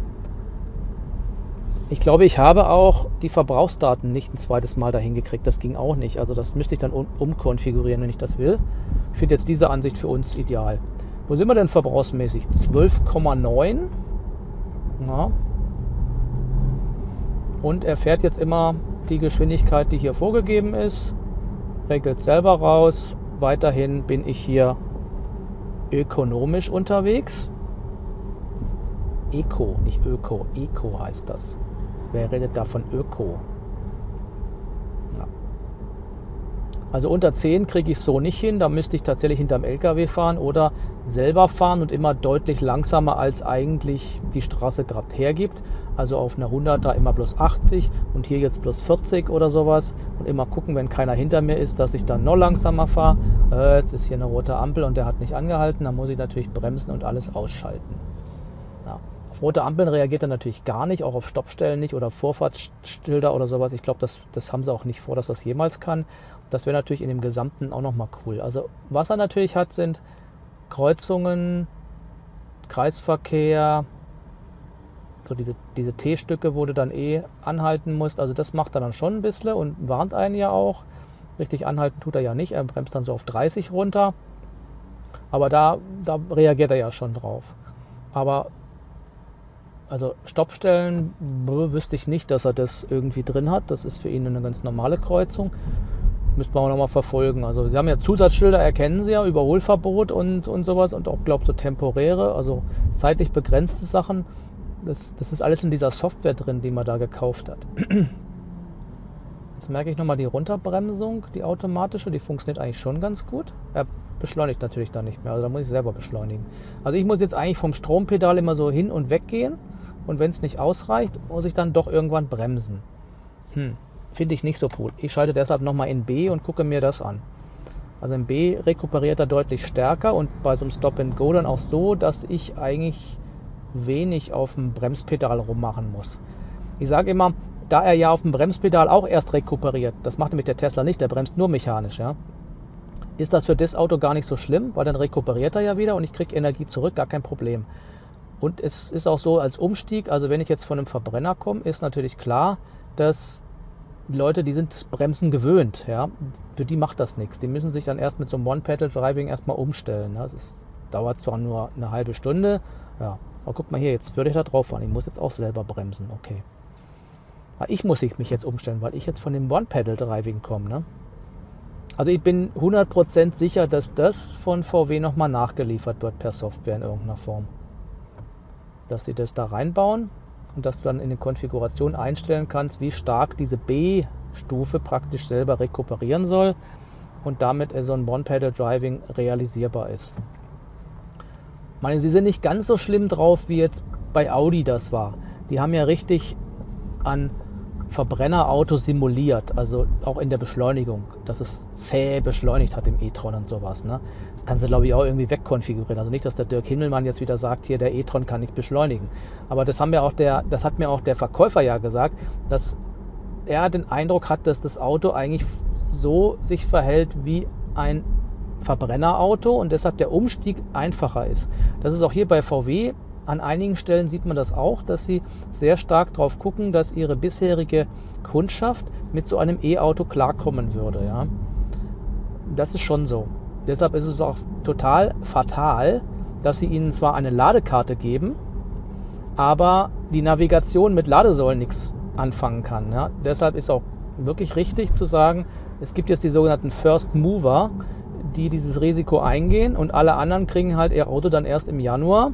Ich glaube, ich habe auch die Verbrauchsdaten nicht ein zweites Mal dahin gekriegt. Das ging auch nicht. Also das müsste ich dann umkonfigurieren, wenn ich das will. Ich finde jetzt diese Ansicht für uns ideal. Wo sind wir denn verbrauchsmäßig? 12,9. Ja. Und er fährt jetzt immer die Geschwindigkeit, die hier vorgegeben ist. Regelt selber raus. Weiterhin bin ich hier ökonomisch unterwegs. Eco, nicht Öko. Eco heißt das. Wer redet da von Öko? Ja. Also unter 10 kriege ich es so nicht hin, da müsste ich tatsächlich hinterm LKW fahren oder selber fahren und immer deutlich langsamer, als eigentlich die Straße gerade hergibt. Also auf einer 100er immer plus 80 und hier jetzt plus 40 oder sowas. Und immer gucken, wenn keiner hinter mir ist, dass ich dann noch langsamer fahre. Jetzt ist hier eine rote Ampel und der hat nicht angehalten, dann muss ich natürlich bremsen und alles ausschalten. Ja. Auf rote Ampeln reagiert er natürlich gar nicht, auch auf Stoppstellen nicht oder Vorfahrtsschilder oder sowas. Ich glaube, das haben sie auch nicht vor, dass das jemals kann. Das wäre natürlich in dem Gesamten auch nochmal cool. Also was er natürlich hat, sind Kreuzungen, Kreisverkehr, so diese T-Stücke, wo du dann anhalten musst. Also das macht er dann schon ein bisschen und warnt einen ja auch. Richtig anhalten tut er ja nicht. Er bremst dann so auf 30 runter. Aber da reagiert er ja schon drauf. Aber also Stoppstellen wüsste ich nicht, dass er das irgendwie drin hat. Das ist für ihn eine ganz normale Kreuzung. Müsste man auch nochmal verfolgen. Also sie haben ja Zusatzschilder, erkennen sie ja, Überholverbot und sowas und auch, glaube ich, so temporäre, also zeitlich begrenzte Sachen. Das ist alles in dieser Software drin, die man da gekauft hat. Jetzt merke ich nochmal die Runterbremsung, die automatische, die funktioniert eigentlich schon ganz gut. Er beschleunigt natürlich da nicht mehr, also da muss ich selber beschleunigen. Also ich muss jetzt eigentlich vom Strompedal immer so hin und weg gehen und wenn es nicht ausreicht, muss ich dann doch irgendwann bremsen. Finde ich nicht so cool. Ich schalte deshalb nochmal in B und gucke mir das an. Also in B rekuperiert er deutlich stärker und bei so einem Stop and Go dann auch so, dass ich eigentlich wenig auf dem Bremspedal rummachen muss. Ich sage immer, da er ja auf dem Bremspedal auch erst rekuperiert, das macht nämlich der Tesla nicht, der bremst nur mechanisch, ja, ist das für das Auto gar nicht so schlimm, weil dann rekuperiert er ja wieder und ich kriege Energie zurück, gar kein Problem. Und es ist auch so als Umstieg, also wenn ich jetzt von einem Verbrenner komme, ist natürlich klar, dass Leute, die sind das Bremsen gewöhnt, ja, für die macht das nichts. Die müssen sich dann erst mit so einem One-Pedal-Driving erstmal umstellen. Ja. Dauert zwar nur eine halbe Stunde, ja, aber guck mal hier, jetzt würde ich da drauf fahren. Ich muss jetzt auch selber bremsen, okay. Aber ich muss mich jetzt umstellen, weil ich jetzt von dem One-Pedal-Driving komme, ne? Also ich bin 100% sicher, dass das von VW nochmal nachgeliefert wird per Software in irgendeiner Form. Dass sie das da reinbauen. Und dass du dann in den Konfigurationen einstellen kannst, wie stark diese B-Stufe praktisch selber rekuperieren soll und damit so ein One-Pedal-Driving realisierbar ist. Ich meine, sie sind nicht ganz so schlimm drauf, wie jetzt bei Audi das war. Die haben ja richtig an Verbrennerauto simuliert, also auch in der Beschleunigung, dass es zäh beschleunigt hat im e-tron und sowas. Ne? Das kannst du, glaube ich, auch irgendwie wegkonfigurieren. Also nicht, dass der Dirk Himmelmann jetzt wieder sagt, hier der e-tron kann nicht beschleunigen. Aber das hat mir auch der Verkäufer ja gesagt, dass er den Eindruck hat, dass das Auto eigentlich so sich verhält wie ein Verbrennerauto und deshalb der Umstieg einfacher ist. Das ist auch hier bei VW. An einigen Stellen sieht man das auch, dass sie sehr stark darauf gucken, dass ihre bisherige Kundschaft mit so einem E-Auto klarkommen würde. Ja? Das ist schon so. Deshalb ist es auch total fatal, dass sie ihnen zwar eine Ladekarte geben, aber die Navigation mit Ladesäulen nichts anfangen kann. Ja? Deshalb ist auch wirklich richtig zu sagen, es gibt jetzt die sogenannten First Mover, die dieses Risiko eingehen und alle anderen kriegen halt ihr Auto dann erst im Januar.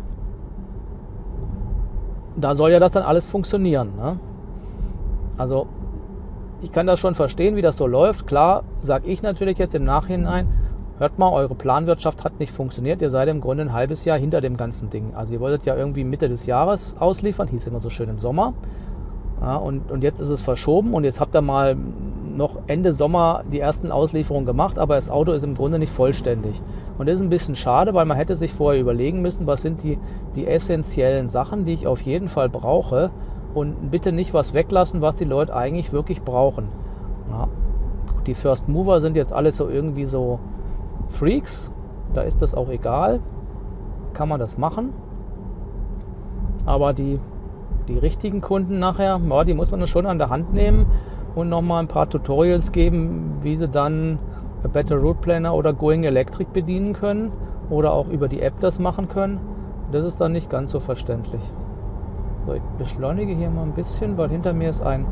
Da soll ja das dann alles funktionieren. Ne? Also ich kann das schon verstehen, wie das so läuft. Klar, sage ich natürlich jetzt im Nachhinein, hört mal, eure Planwirtschaft hat nicht funktioniert. Ihr seid im Grunde ein halbes Jahr hinter dem ganzen Ding. Also ihr wolltet ja irgendwie Mitte des Jahres ausliefern, hieß immer so schön im Sommer. Ja, und jetzt ist es verschoben und jetzt habt ihr mal noch Ende Sommer die ersten Auslieferungen gemacht, aber das Auto ist im Grunde nicht vollständig. Und das ist ein bisschen schade, weil man hätte sich vorher überlegen müssen, was sind die essentiellen Sachen, die ich auf jeden Fall brauche und bitte nicht was weglassen, was die Leute eigentlich wirklich brauchen. Ja. Die First Mover sind jetzt alles so irgendwie so Freaks, da ist das auch egal, kann man das machen, aber die richtigen Kunden nachher, ja, die muss man schon an der Hand nehmen und nochmal ein paar Tutorials geben, wie sie dann Better Route Planner oder Going Electric bedienen können oder auch über die App das machen können. Das ist dann nicht ganz so verständlich. So, ich beschleunige hier mal ein bisschen, weil hinter mir ist ein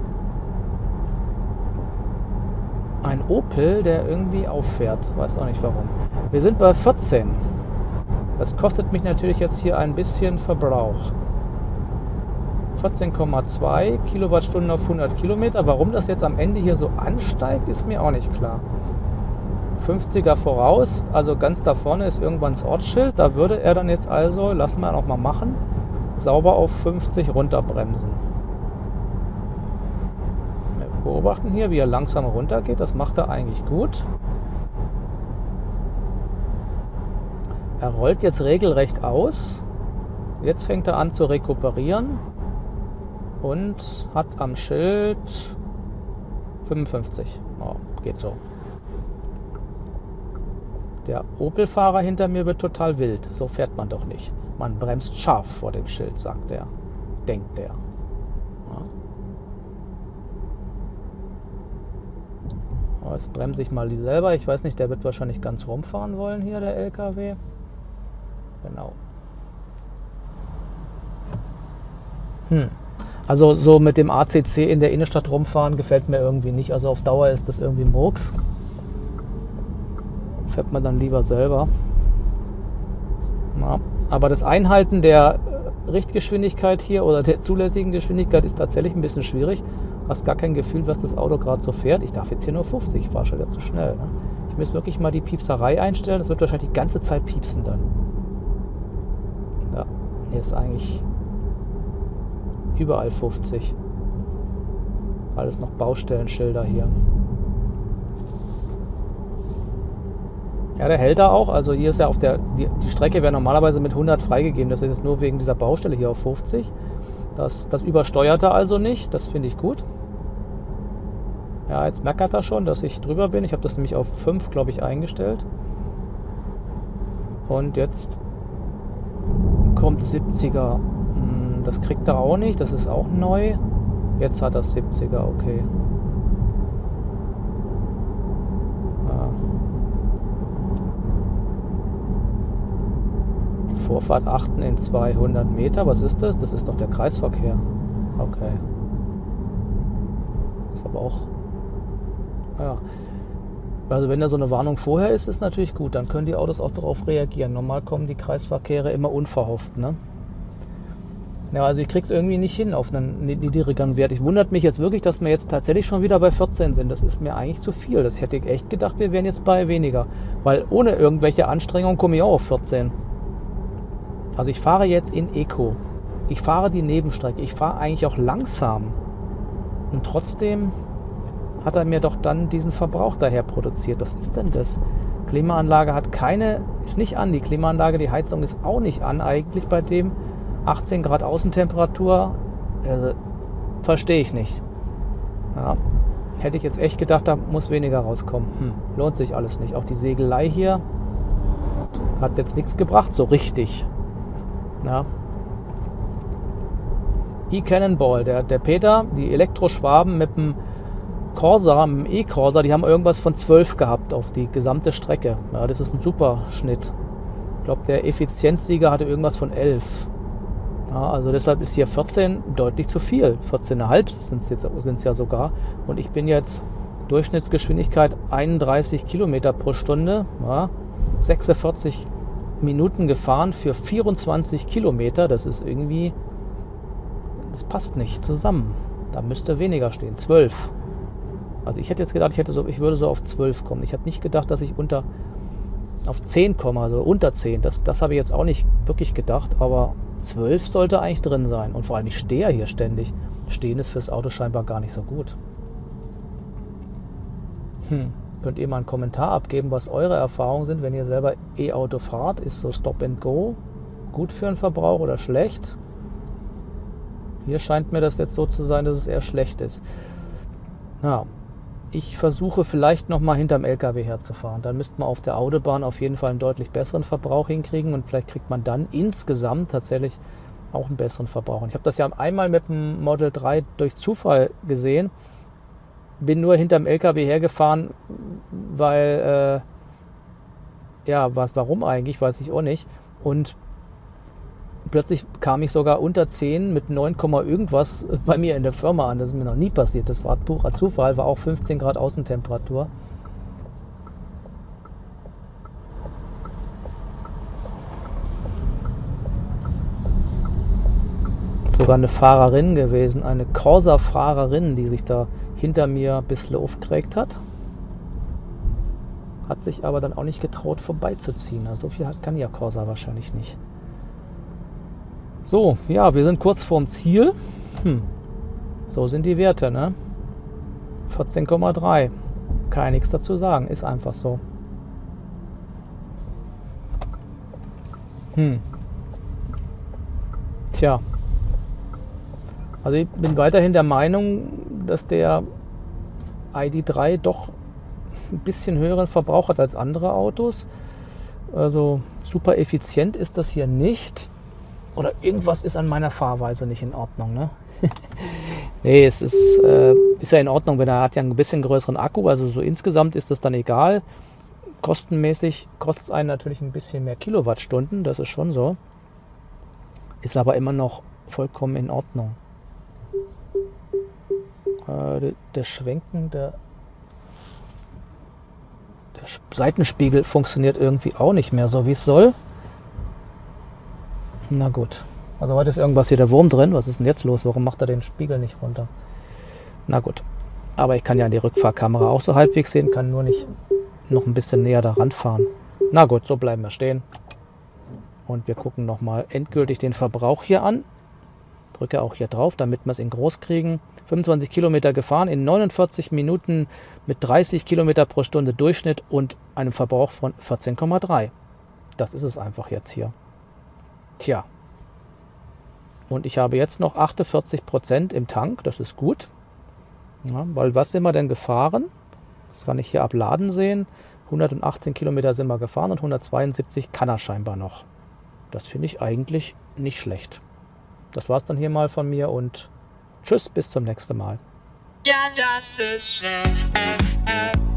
Opel, der irgendwie auffährt. Weiß auch nicht warum. Wir sind bei 14. Das kostet mich natürlich jetzt hier ein bisschen Verbrauch. 14,2 Kilowattstunden auf 100 Kilometer. Warum das jetzt am Ende hier so ansteigt, ist mir auch nicht klar. 50er voraus, also ganz da vorne ist irgendwann das Ortsschild. Da würde er dann jetzt also, lassen wir noch mal machen, sauber auf 50 runterbremsen. Wir beobachten hier, wie er langsam runtergeht. Das macht er eigentlich gut. Er rollt jetzt regelrecht aus. Jetzt fängt er an zu rekuperieren und hat am Schild 55. Oh, geht so. Der Opel-Fahrer hinter mir wird total wild. So fährt man doch nicht. Man bremst scharf vor dem Schild, sagt er. Denkt er. Ja. Jetzt bremse ich mal die selber. Ich weiß nicht, der wird wahrscheinlich ganz rumfahren wollen hier, der LKW. Genau. Also so mit dem ACC in der Innenstadt rumfahren gefällt mir irgendwie nicht. Also auf Dauer ist das irgendwie Murks. Fährt man dann lieber selber. Ja, aber das Einhalten der Richtgeschwindigkeit hier oder der zulässigen Geschwindigkeit ist tatsächlich ein bisschen schwierig. Hast gar kein Gefühl, was das Auto gerade so fährt. Ich darf jetzt hier nur 50, ich fahre schon wieder zu schnell. Ne? Ich muss wirklich mal die Piepserei einstellen. Das wird wahrscheinlich die ganze Zeit piepsen dann. Ja, hier ist eigentlich überall 50. Alles noch Baustellenschilder hier. Ja, der hält da auch. Also hier ist ja auf die Strecke wäre normalerweise mit 100 freigegeben. Das ist jetzt nur wegen dieser Baustelle hier auf 50. Das übersteuert er also nicht. Das finde ich gut. Ja, jetzt meckert er schon, dass ich drüber bin. Ich habe das nämlich auf 5, glaube ich, eingestellt. Und jetzt kommt 70er. Das kriegt er auch nicht. Das ist auch neu. Jetzt hat er 70er, okay. Vorfahrt achten in 200 Meter. Was ist das? Das ist doch der Kreisverkehr. Okay. Ist aber auch... Ja. Also wenn da so eine Warnung vorher ist, ist natürlich gut. Dann können die Autos auch darauf reagieren. Normal kommen die Kreisverkehre immer unverhofft, ne? Ja, also ich krieg's irgendwie nicht hin auf einen niedrigeren Wert. Ich wundert mich jetzt wirklich, dass wir jetzt tatsächlich schon wieder bei 14 sind. Das ist mir eigentlich zu viel. Ich hätte echt gedacht, wir wären jetzt bei weniger. Weil ohne irgendwelche Anstrengungen komme ich auch auf 14. Also ich fahre jetzt in Eco. Ich fahre die Nebenstrecke. Ich fahre eigentlich auch langsam. Und trotzdem hat er mir doch dann diesen Verbrauch daher produziert. Was ist denn das? Klimaanlage hat keine, ist nicht an. Die Klimaanlage, die Heizung ist auch nicht an eigentlich bei dem. 18 Grad Außentemperatur. Verstehe ich nicht. Ja, hätte ich jetzt echt gedacht, da muss weniger rauskommen. Lohnt sich alles nicht. Auch die Segelei hier hat jetzt nichts gebracht, so richtig. Ja. E-Cannonball, der Peter, die Elektroschwaben mit dem Corsa, mit dem E-Corsa, die haben irgendwas von 12 gehabt auf die gesamte Strecke. Ja, das ist ein super Schnitt. Ich glaube, der Effizienzsieger hatte irgendwas von 11. Ja, also deshalb ist hier 14 deutlich zu viel. 14,5 sind es ja sogar. Und ich bin jetzt Durchschnittsgeschwindigkeit 31 Kilometer pro Stunde. Ja, 46 Minuten gefahren für 24 Kilometer. Das ist irgendwie, das passt nicht zusammen. Da müsste weniger stehen. 12. Also ich hätte jetzt gedacht, ich würde so auf 12 kommen. Ich hätte nicht gedacht, dass ich auf 10 komme, also unter 10. Das habe ich jetzt auch nicht wirklich gedacht, aber 12 sollte eigentlich drin sein. Und vor allem, ich stehe ja hier ständig. Stehen ist fürs Auto scheinbar gar nicht so gut. Könnt ihr mal einen Kommentar abgeben, was eure Erfahrungen sind, wenn ihr selber E-Auto fahrt? Ist so Stop and Go gut für einen Verbrauch oder schlecht? Hier scheint mir das jetzt so zu sein, dass es eher schlecht ist. Ja, ich versuche vielleicht nochmal hinterm LKW herzufahren. Dann müsste man auf der Autobahn auf jeden Fall einen deutlich besseren Verbrauch hinkriegen und vielleicht kriegt man dann insgesamt tatsächlich auch einen besseren Verbrauch. Und ich habe das ja einmal mit dem Model 3 durch Zufall gesehen. Bin nur hinterm LKW hergefahren, weil, warum eigentlich, weiß ich auch nicht. Und plötzlich kam ich sogar unter 10 mit 9, irgendwas bei mir in der Firma an. Das ist mir noch nie passiert. Das war purer Zufall, war auch 15 Grad Außentemperatur. Sogar eine Fahrerin gewesen, eine Corsa-Fahrerin, die sich da hinter mir ein bisschen aufgeregt hat. hat sich aber dann auch nicht getraut vorbeizuziehen. Also so viel kann ja Corsa wahrscheinlich nicht. So, ja, wir sind kurz vorm Ziel. So sind die Werte, ne? 14,3. Kann ja nichts dazu sagen, ist einfach so. Tja. Also ich bin weiterhin der Meinung, dass der ID.3 doch ein bisschen höheren Verbrauch hat als andere Autos. Also super effizient ist das hier nicht. Oder irgendwas ist an meiner Fahrweise nicht in Ordnung, ne? Nee, es ist ja in Ordnung, wenn er hat ja einen bisschen größeren Akku. Also so insgesamt ist das dann egal. Kostenmäßig kostet es einen natürlich ein bisschen mehr Kilowattstunden, das ist schon so. Ist aber immer noch vollkommen in Ordnung. Der Schwenken, der Seitenspiegel funktioniert irgendwie auch nicht mehr so, wie es soll. Na gut. Also heute ist irgendwas hier der Wurm drin. Was ist denn jetzt los? Warum macht er den Spiegel nicht runter? Na gut. Aber ich kann ja an die Rückfahrkamera auch so halbwegs sehen, kann nur nicht noch ein bisschen näher daran fahren. Na gut, so bleiben wir stehen. Und wir gucken nochmal endgültig den Verbrauch hier an. Drücke auch hier drauf, damit wir es in groß kriegen. 25 Kilometer gefahren in 49 Minuten mit 30 Kilometer pro Stunde Durchschnitt und einem Verbrauch von 14,3. Das ist es einfach jetzt hier. Tja. Und ich habe jetzt noch 48% im Tank, das ist gut. Ja, weil was sind wir denn gefahren? Das kann ich hier abladen sehen. 118 Kilometer sind wir gefahren und 172 kann er scheinbar noch. Das finde ich eigentlich nicht schlecht. Das war's dann hier mal von mir und tschüss, bis zum nächsten Mal. Ja, das ist schön.